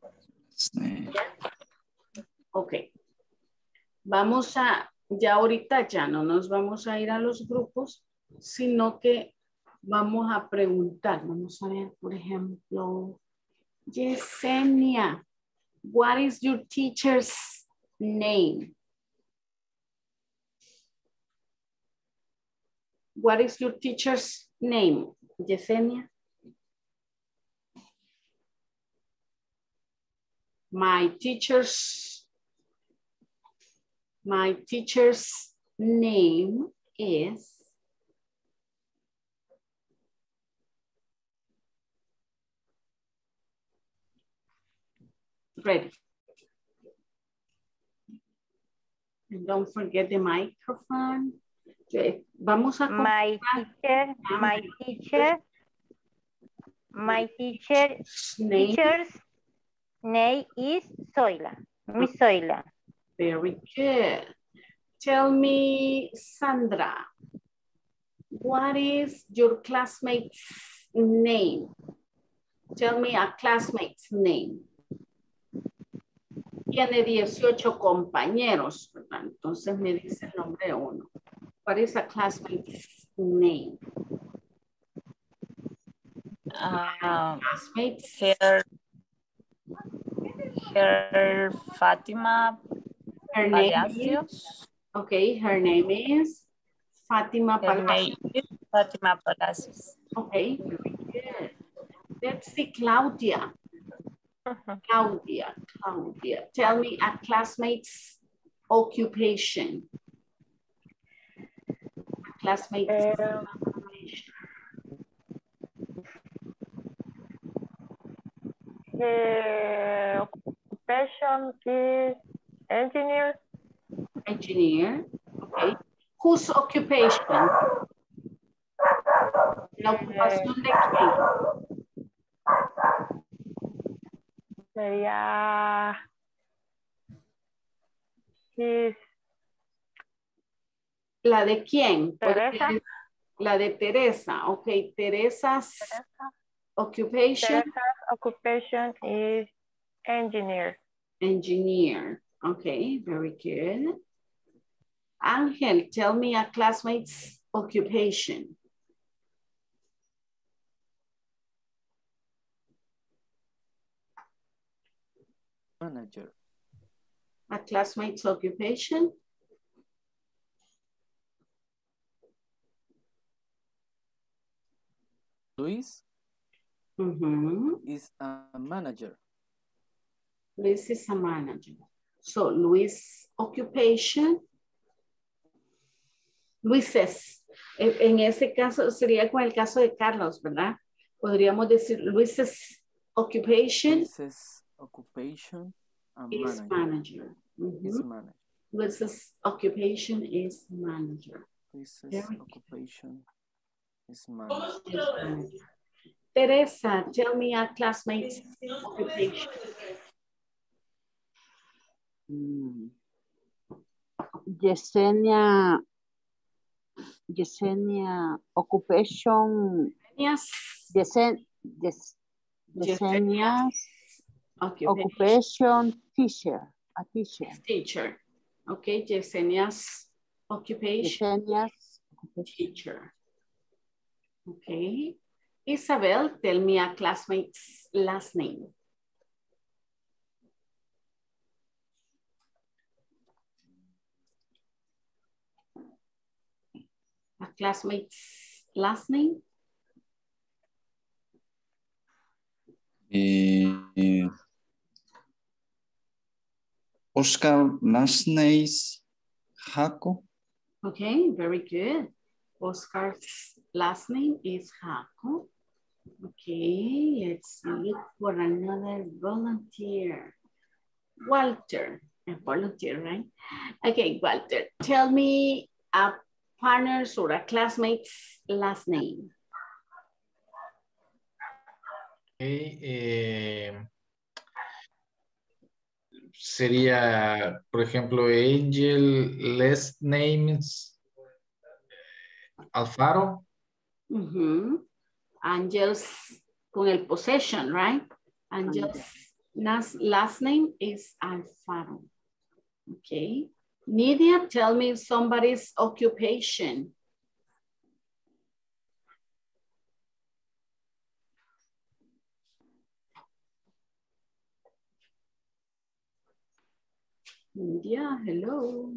Ok. Vamos a, ya ahorita ya no nos vamos a ir a los grupos, sino que vamos a preguntar. Vamos a ver, por ejemplo, Yesenia, what is your teacher's name? What is your teacher's name, Yesenia? My teacher's name is ready. And don't forget the microphone. Vamos a my teacher's name is Zoila. Miss Zoila. Very good. Tell me, Sandra, what is your classmate's name? Tell me a classmate's name. Tiene 18 compañeros, ¿verdad? Entonces me dice el nombre de uno. What is a classmate's name? Classmates. Her Fatima Her name is, okay, her name is Fatima Palacios. Fatima Palacios. Okay, very good. Let's see, Claudia. Claudia. Tell me a classmate's occupation. A classmate's occupation. The occupation is engineer. Engineer, okay. Whose occupation? La ocupación de quién? Sería ¿La de quién? Teresa. La de Teresa, ok. Teresa's occupation? Teresa's occupation is engineer. Engineer, okay, very good. Angel, tell me a classmate's occupation. Manager. A classmate's occupation? Luis is a manager. Luis is a manager. So Luis' occupation. Luis's. En ese caso sería con el caso de Carlos, ¿verdad? Podríamos decir Luis's occupation. Luis's occupation is manager. Is manager. Luis's occupation is manager. Luis's occupation is manager. Teresa, tell me a classmate's occupation. Yesenia occupation. Yes. Yesenia's occupation teacher. A teacher. Teacher. Okay, Yesenia's occupation. Yesenia's teacher. Okay. Isabel, tell me a classmate's last name. A classmate's last name? Oscar last name is Jaco. Okay, very good. Oscar's last name is Jaco. Okay, let's look for another volunteer. Walter, a volunteer, right? Okay, Walter, tell me a partner's or a classmate's last name. Okay, sería, por ejemplo, Angel, last names Alfaro. Angel's con el possession, right? Angel's last name is Alfaro. Okay. Nidia, tell me somebody's occupation. Nidia, hello.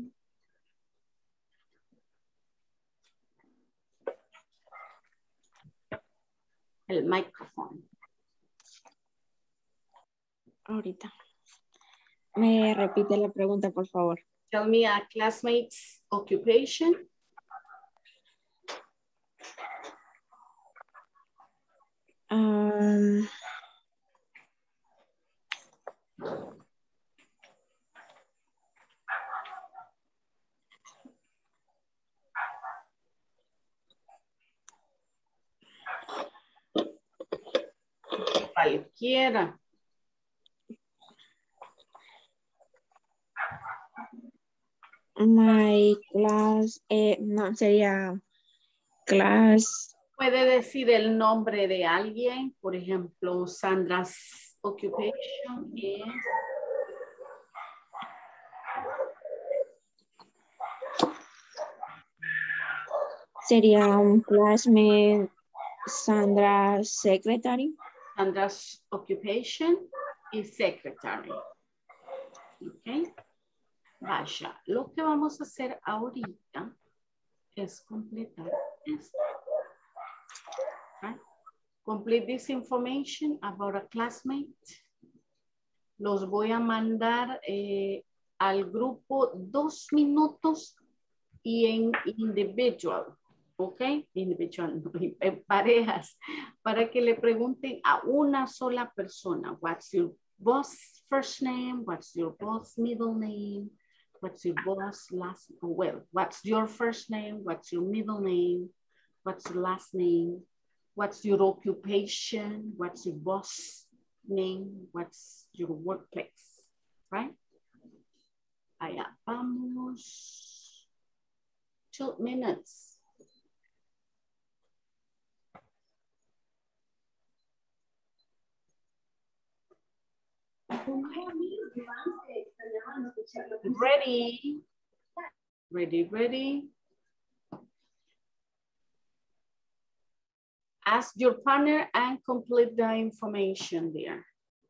El micrófono. Ahorita. ¿Me repite la pregunta, por favor? Tell me a classmate's occupation. Cualquiera. My class, no, sería class. Puede decir el nombre de alguien, por ejemplo, Sandra's occupation is. Sería un classmate, Sandra's secretary. Sandra's occupation is secretary. Ok. Vaya, lo que vamos a hacer ahorita es completar esto. Right? Complete this information about a classmate. Los voy a mandar al grupo 2 minutos y en individual. ¿Ok? Individual, en parejas, para que le pregunten a una sola persona. What's your boss first name? What's your boss middle name? What's your boss last name? Well, what's your first name? What's your middle name? What's your last name? What's your occupation? What's your boss name? What's your workplace? Right? Allá vamos. 2 minutes. Ready? Ready? Ask your partner and complete the information there.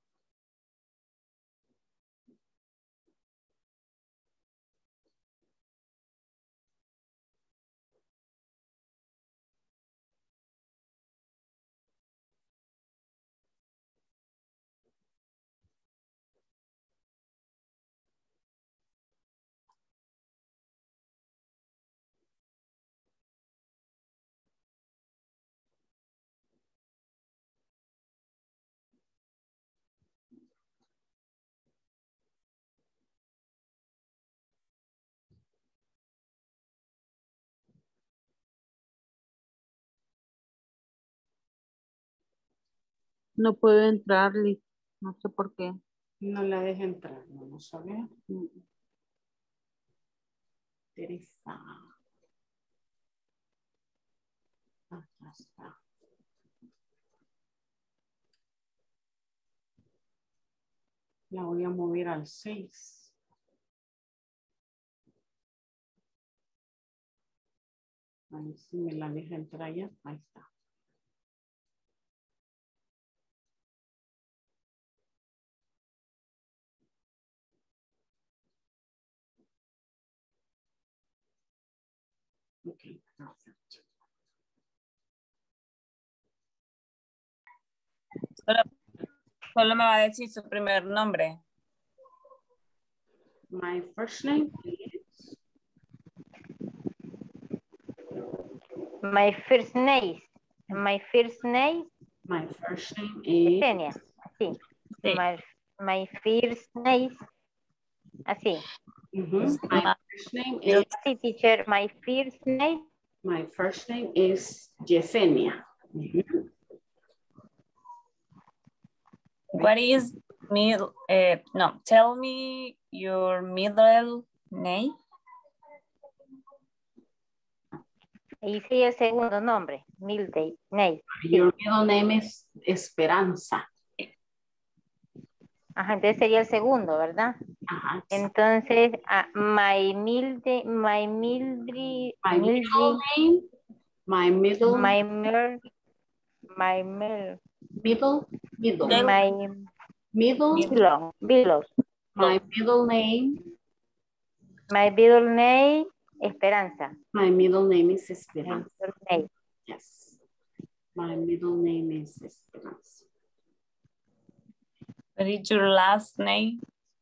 No puedo entrar, Liz. No sé por qué. No la deja entrar, vamos a ver. Teresa. Acá está. La voy a mover al 6. A ver si me la deja entrar ya. Ahí está. Ok, perfecto. Solo me va a decir su primer nombre. My first name is. My first name. My first name. My first name is. Yesenia. Así. Sí. My first name. Así. My first name is. Sí, teacher. My first name. My first name is Yesenia. What is middle? No, tell me your middle name. Y sí, el segundo nombre. Middle name. Your middle name is Esperanza. Ajá, entonces sería el segundo, ¿verdad? Ajá. Entonces, my middle name, Esperanza. My middle name is Esperanza. Name. Yes. My middle name is Esperanza. What is your last name?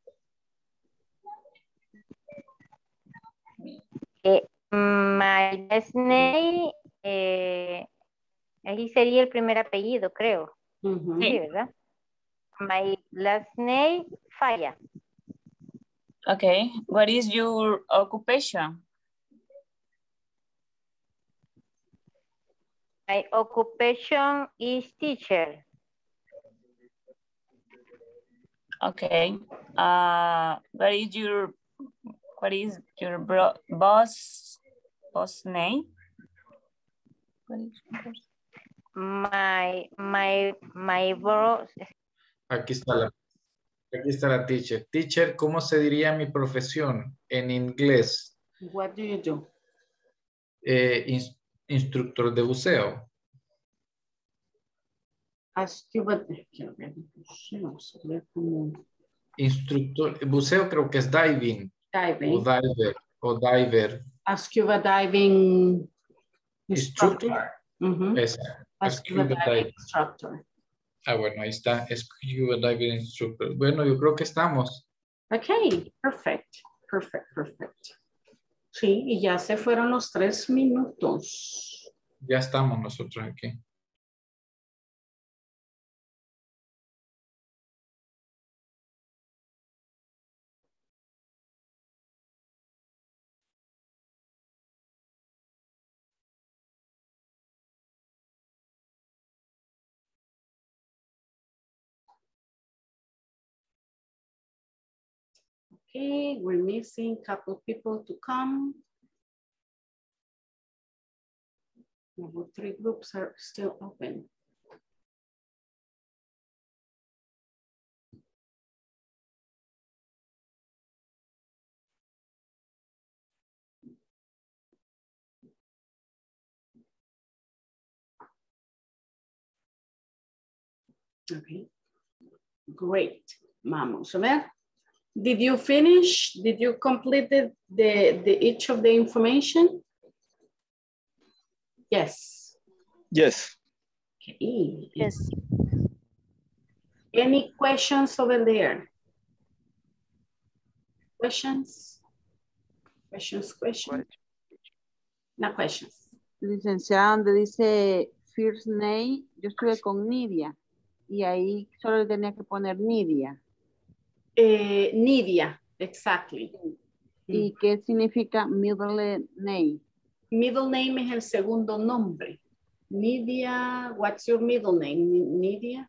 My last name, ahí sería el primer apellido, creo. Sí, ¿verdad? My last name, Falla. Okay. What is your occupation? My occupation is teacher. Okay. What is your boss name? My boss. Aquí está la teacher. Teacher, ¿cómo se diría mi profesión en inglés? What do you do? Instructor de buceo. Instructor, buceo creo que es diving. Diving. O diver. Scuba diving instructor. Scuba diving instructor. Bueno, ahí está. Scuba diving instructor. Bueno, yo creo que estamos. Ok, perfect. Sí, y ya se fueron los 3 minutos. Ya estamos nosotros aquí. Okay, we're missing a couple of people to come. Number 3 groups are still open. Okay, great. Vamos a ver. Did you finish? Did you complete the each of the information? Yes. Yes. Okay. Yes. Any questions over there? Questions? No questions. Licenciada, donde dice first name, yo estuve con Nidia y ahí solo le tenía que poner Nidia. Nidia, exactly. ¿Y qué significa middle name? Middle name es el segundo nombre. Nidia, what's your middle name? Nidia?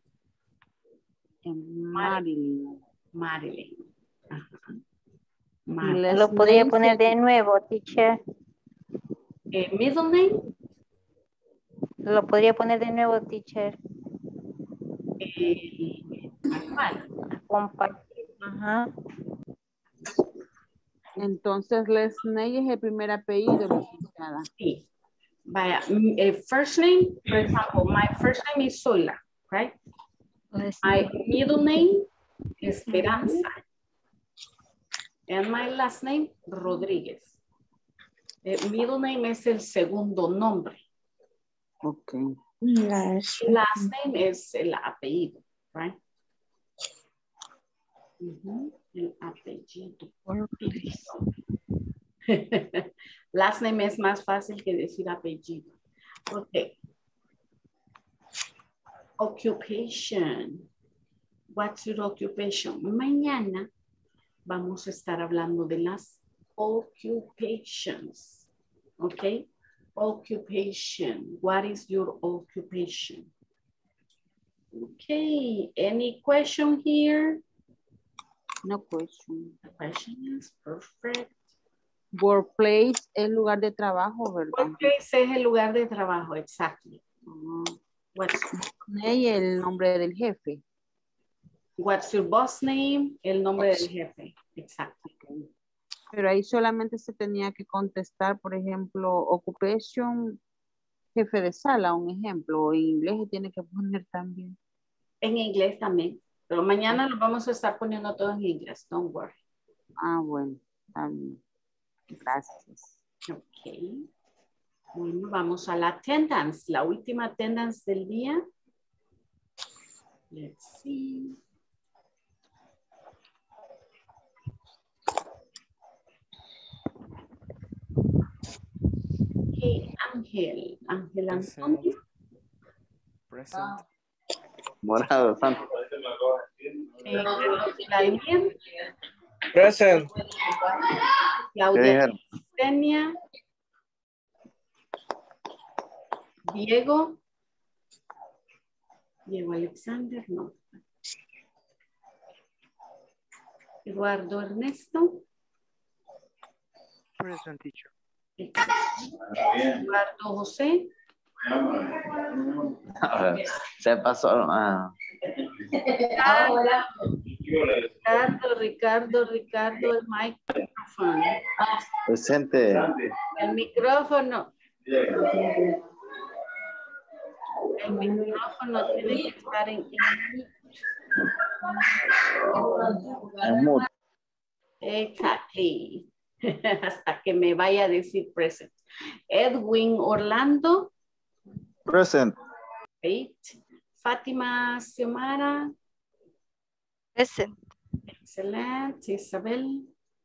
Marilyn. Marilyn. Lo podría poner de nuevo, teacher. Middle name? Lo podría poner de nuevo, teacher. Compartir. Ajá. Entonces, Lesney es el primer apellido, licenciada. Sí. Vaya, first name, for example, my first name is Sola, right? My middle name, Esperanza. And my last name, Rodríguez. Middle name es el segundo nombre. Okay. Last Last name es el apellido, right? El apellido. Last name es más fácil que decir apellido. Ok. Occupation. What's your occupation? Mañana vamos a estar hablando de las occupations. Ok. Occupation. What is your occupation? Okay. Any question here? No question. The question is perfect. Workplace es lugar de trabajo, ¿verdad? Workplace es el lugar de trabajo, exactly. El nombre del jefe. What's your boss name? El nombre del jefe, exacto. Pero ahí solamente se tenía que contestar, por ejemplo, occupation, jefe de sala, un ejemplo. O en inglés se tiene que poner también. En inglés también. Pero mañana lo vamos a estar poniendo todo en inglés, don't worry. Ah, bueno, también. Gracias. Ok. Bueno, vamos a la attendance, la última attendance del día. Let's see. Okay, Ángel Antonio. Present. Morado, Santo. Vladimir. Present. Claudia Senia. Diego. Diego Alexander, no. Eduardo Ernesto. Present, teacher. Eduardo José. Se pasó. Ricardo, el micrófono. Presente. El micrófono. El micrófono tiene que estar en mute. Exactly. Hasta que me vaya a decir present. Edwin Orlando. Present. Right. Fátima Xiomara. Present. Excellent. Isabel.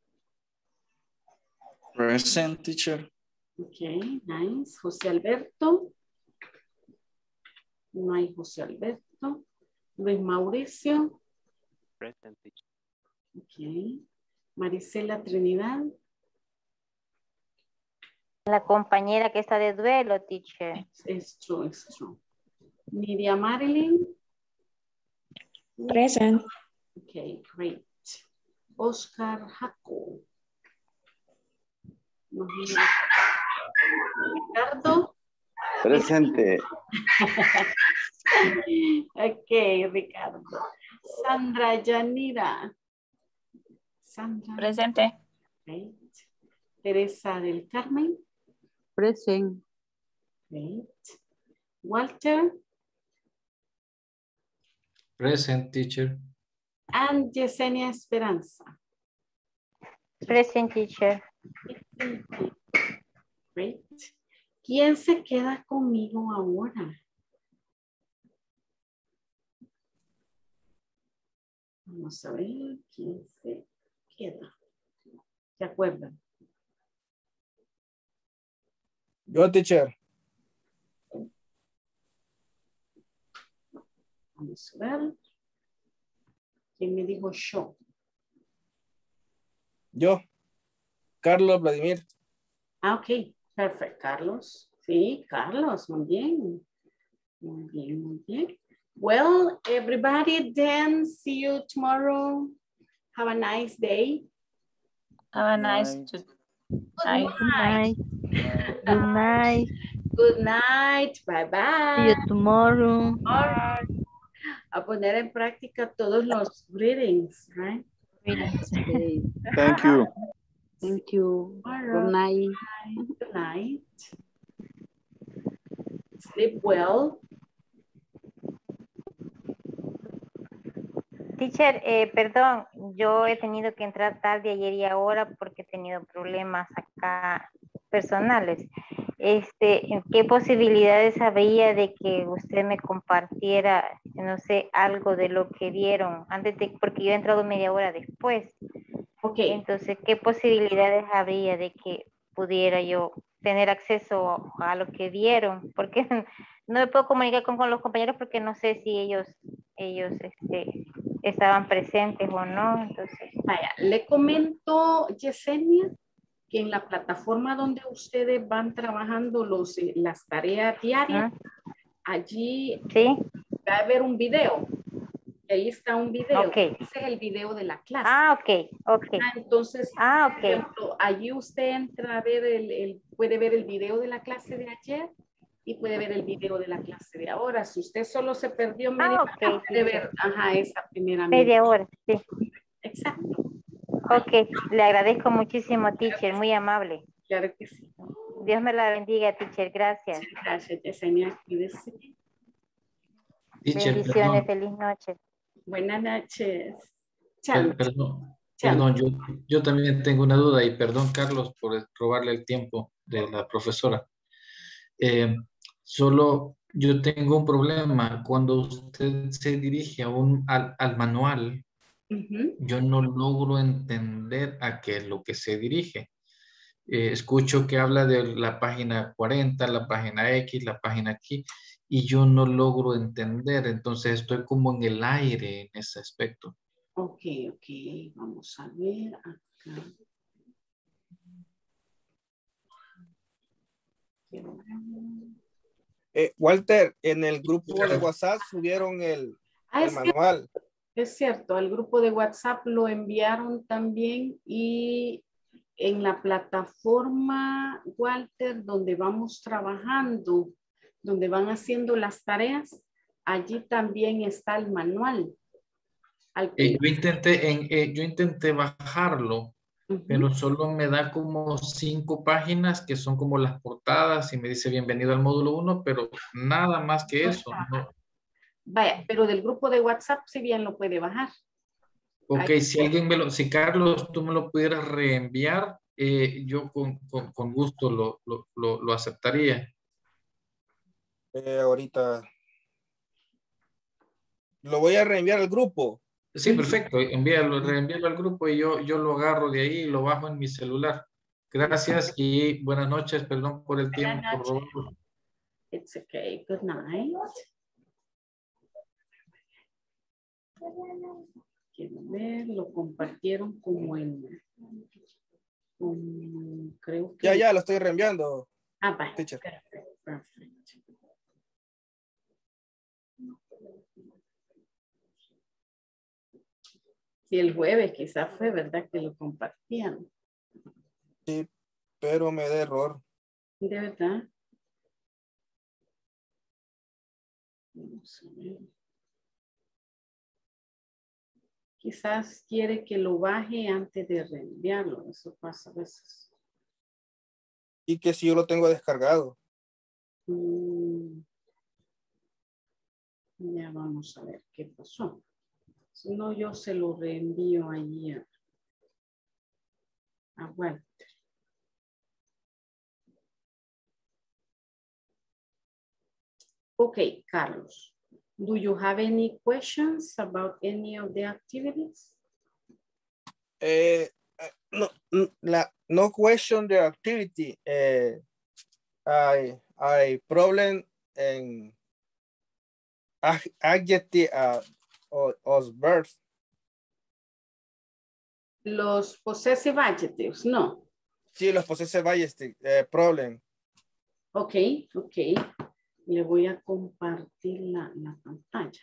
Present, teacher. Okay, nice. José Alberto. No hay José Alberto. Luis Mauricio. Present, teacher. Okay. Marisela Trinidad. La compañera que está de duelo, teacher. Es true, es true. Miriam Marilyn. Present. Okay, great. Oscar Jaco. Ricardo. Presente. Ok, Ricardo. Sandra Yanira. Sandra. Presente. Great. Teresa del Carmen. Present. Great. Walter. Present, teacher. And Yesenia Esperanza. Present, teacher. Great. ¿Quién se queda conmigo ahora? Vamos a ver quién se queda. ¿Se acuerdan? Yo, teacher. Vamos a ver. ¿Quién me dijo yo? Yo. Carlos Vladimir. Ah, ok. Perfecto. Carlos. Sí, Carlos. Muy bien. Muy bien, muy bien. Well, everybody, then see you tomorrow. Have a nice day. Have a nice night. Good night. Good night. Good night. Bye-bye. See you tomorrow. A poner en práctica todos los greetings, right? Thank you. Thank you. Good night. Good night. Sleep well. Teacher, perdón, yo he tenido que entrar tarde ayer y ahora porque he tenido problemas acá personales. ¿Qué posibilidades habría de que usted me compartiera, no sé, algo de lo que vieron antes de, porque yo he entrado media hora después? Okay. Entonces, ¿qué posibilidades habría de que pudiera yo tener acceso a lo que vieron? Porque no me puedo comunicar con los compañeros porque no sé si ellos estaban presentes o no. Entonces, vaya, le comento, Yesenia, que en la plataforma donde ustedes van trabajando las tareas diarias, allí ¿sí? va a haber un video. Ahí está un video. Okay. Ese es el video de la clase. Ah, ok. Entonces, ok. por ejemplo, allí usted entra a ver puede ver el video de la clase de ayer y puede ver el video de la clase de ahora. Si usted solo se perdió media hora, puede ver esa primera media hora, sí. Exacto. Ok, le agradezco muchísimo, teacher, muy amable. Claro que sí. Dios me la bendiga, teacher, gracias. Sí, gracias, Yesenia. Cuídese. Teacher, bendiciones, perdón. feliz noche. Buenas noches. Chao. Perdón, yo también tengo una duda y perdón, Carlos, por robarle el tiempo de la profesora. Solo yo tengo un problema. Cuando usted se dirige al manual, yo no logro entender a qué es lo que se dirige. Escucho que habla de la página 40, la página X, la página aquí, y yo no logro entender. Entonces estoy como en el aire en ese aspecto. Ok, vamos a ver acá. Walter, en el grupo de WhatsApp subieron el manual. Es cierto, al grupo de WhatsApp lo enviaron también y en la plataforma, Walter, donde vamos trabajando, donde van haciendo las tareas, allí también está el manual. Yo intenté bajarlo, pero solo me da como 5 páginas que son como las portadas y me dice bienvenido al módulo 1, pero nada más que eso. No. Vaya, pero del grupo de WhatsApp sí bien lo puede bajar. Ok, si Carlos, tú me lo pudieras reenviar, yo con gusto lo aceptaría. Ahorita lo voy a reenviar al grupo. Sí, perfecto. Reenvíalo al grupo y yo lo agarro de ahí y lo bajo en mi celular. Gracias y buenas noches. Perdón por el tiempo. Por robarlo. It's okay. Good night. Quiero ver, lo compartieron como creo que... Ya, lo estoy reenviando. Vale. Perfecto. Y el jueves quizás fue, ¿verdad? Que lo compartían. Sí, pero me da error. ¿De verdad? Vamos a ver. Quizás quiere que lo baje antes de reenviarlo. Eso pasa a veces. Y que si yo lo tengo descargado. Ya vamos a ver qué pasó. Si no, yo se lo reenvío allí a Walter. Okay, Carlos. Do you have any questions about any of the activities? No question the activity. I problem in adjective of verbs. Los possessive adjectives, no. Sí, los possessive adjectives, problem. Ok. Le voy a compartir la pantalla.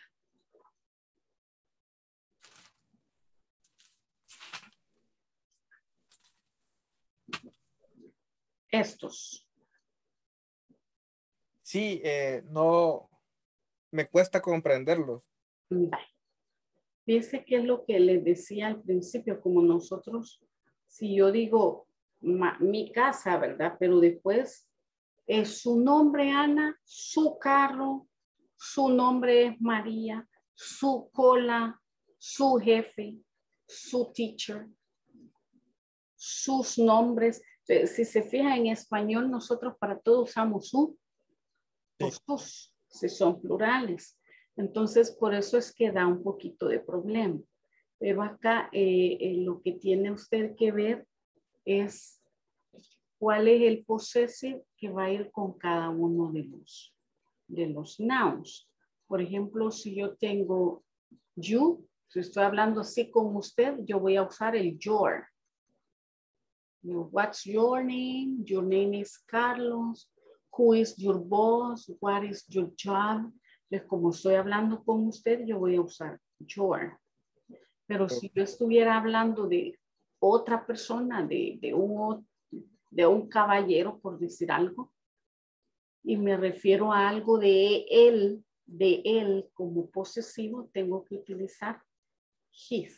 Estos. Sí, no, me cuesta comprenderlos. Vale. Fíjense qué es lo que les decía al principio, como nosotros, si yo digo mi casa, ¿verdad? Pero después es su nombre, Ana, su carro, su nombre es María, su cola, su jefe, su teacher, sus nombres. Si se fija en español, nosotros para todo usamos su o sus, si son plurales. Entonces, por eso es que da un poquito de problema. Pero acá lo que tiene usted que ver es cuál es el possessive que va a ir con cada uno de los nouns. Por ejemplo, si yo tengo you, si estoy hablando así con usted, yo voy a usar el your. What's your name? Your name is Carlos. Who is your boss? What is your job? Entonces, como estoy hablando con usted, yo voy a usar your. Pero si yo estuviera hablando de otra persona, de un caballero, por decir algo, y me refiero a algo de él como posesivo, tengo que utilizar his.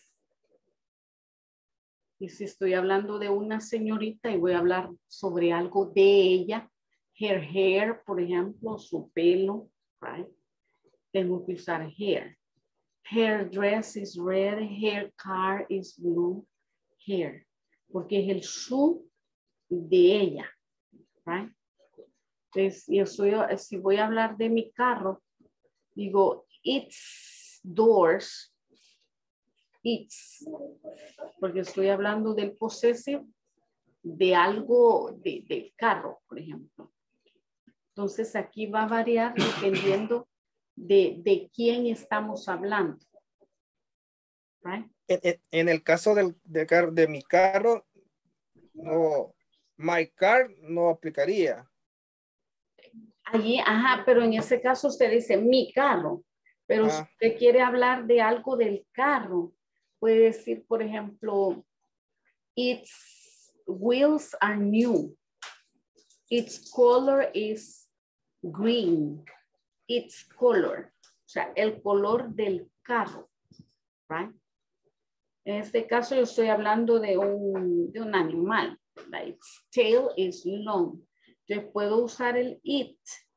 Y si estoy hablando de una señorita y voy a hablar sobre algo de ella, her hair, por ejemplo, su pelo, right? Tengo que usar hair. Her dress is red, her car is blue, hair. Porque es el su de ella, right? Entonces, si voy a hablar de mi carro, digo, its doors, its, porque estoy hablando del possessive de algo del carro, por ejemplo. Entonces, aquí va a variar dependiendo de quién estamos hablando. Right? En el caso de mi carro, no, my car no aplicaría. Allí, ajá, pero en ese caso usted dice mi carro. Pero si usted quiere hablar de algo del carro, puede decir, por ejemplo, its wheels are new. Its color is green. Its color. O sea, el color del carro. Right? En este caso yo estoy hablando de un animal. Its tail is long. Yo puedo usar el it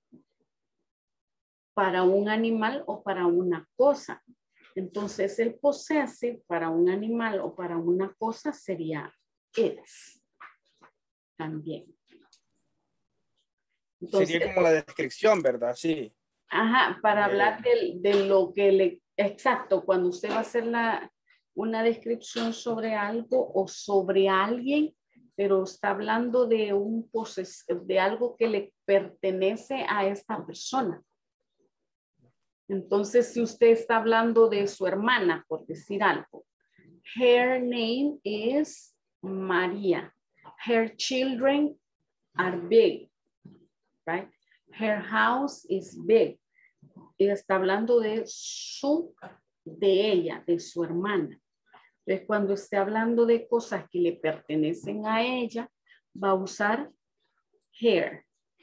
para un animal o para una cosa. Entonces el possessive para un animal o para una cosa sería its. También. Entonces, sería como la descripción, ¿verdad? Sí. Ajá, para hablar de lo que le... Exacto, cuando usted va a hacer una descripción sobre algo o sobre alguien, pero está hablando de de algo que le pertenece a esta persona. Entonces, si usted está hablando de su hermana, por decir algo, her name is María. Her children are big, right? Her house is big. Y está hablando de ella, de su hermana. Entonces, cuando esté hablando de cosas que le pertenecen a ella, va a usar her.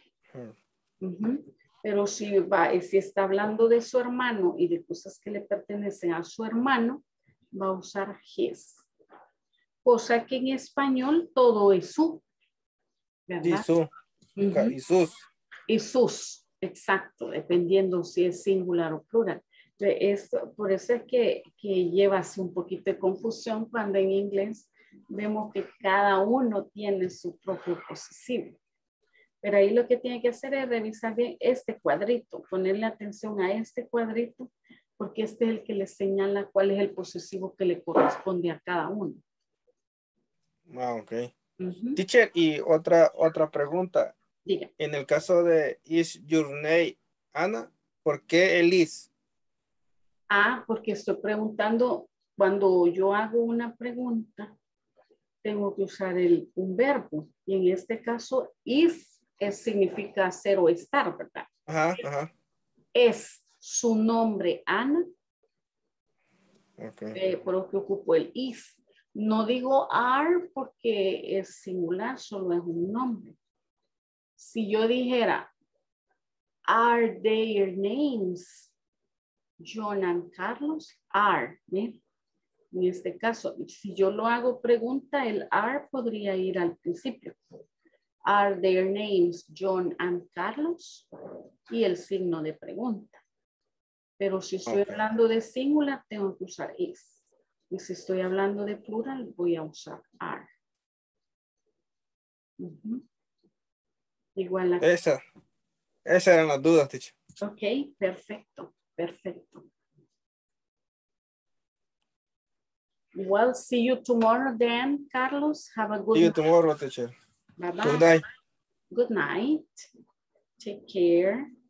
Pero si está hablando de su hermano y de cosas que le pertenecen a su hermano, va a usar his. Cosa que en español todo es su. ¿Verdad? Y su. Y sus. Y sus, exacto, dependiendo si es singular o plural. Por eso es que lleva así un poquito de confusión cuando en inglés vemos que cada uno tiene su propio posesivo. Pero ahí lo que tiene que hacer es revisar bien este cuadrito, ponerle atención a este cuadrito, porque este es el que le señala cuál es el posesivo que le corresponde a cada uno. Ok. Teacher, y otra pregunta. Diga. En el caso de is your name Ana, ¿por qué el is? Porque estoy preguntando, cuando yo hago una pregunta, tengo que usar un verbo. Y en este caso, is significa ser o estar, ¿verdad? Ajá. Es su nombre Ana. Okay. Por lo que ocupo el is. No digo are porque es singular, solo es un nombre. Si yo dijera, are their names John and Carlos? Are. ¿Bien? En este caso, si yo lo hago pregunta, el are podría ir al principio. Are their names John and Carlos? Y el signo de pregunta. Pero si estoy hablando de singular, tengo que usar is. Y si estoy hablando de plural, voy a usar are. Igual Esas eran las dudas, teacher. Ok, perfecto, perfecto. Well, see you tomorrow then, Carlos. Have a good night. See you tomorrow, teacher. Bye-bye. Good night. Good night. Take care.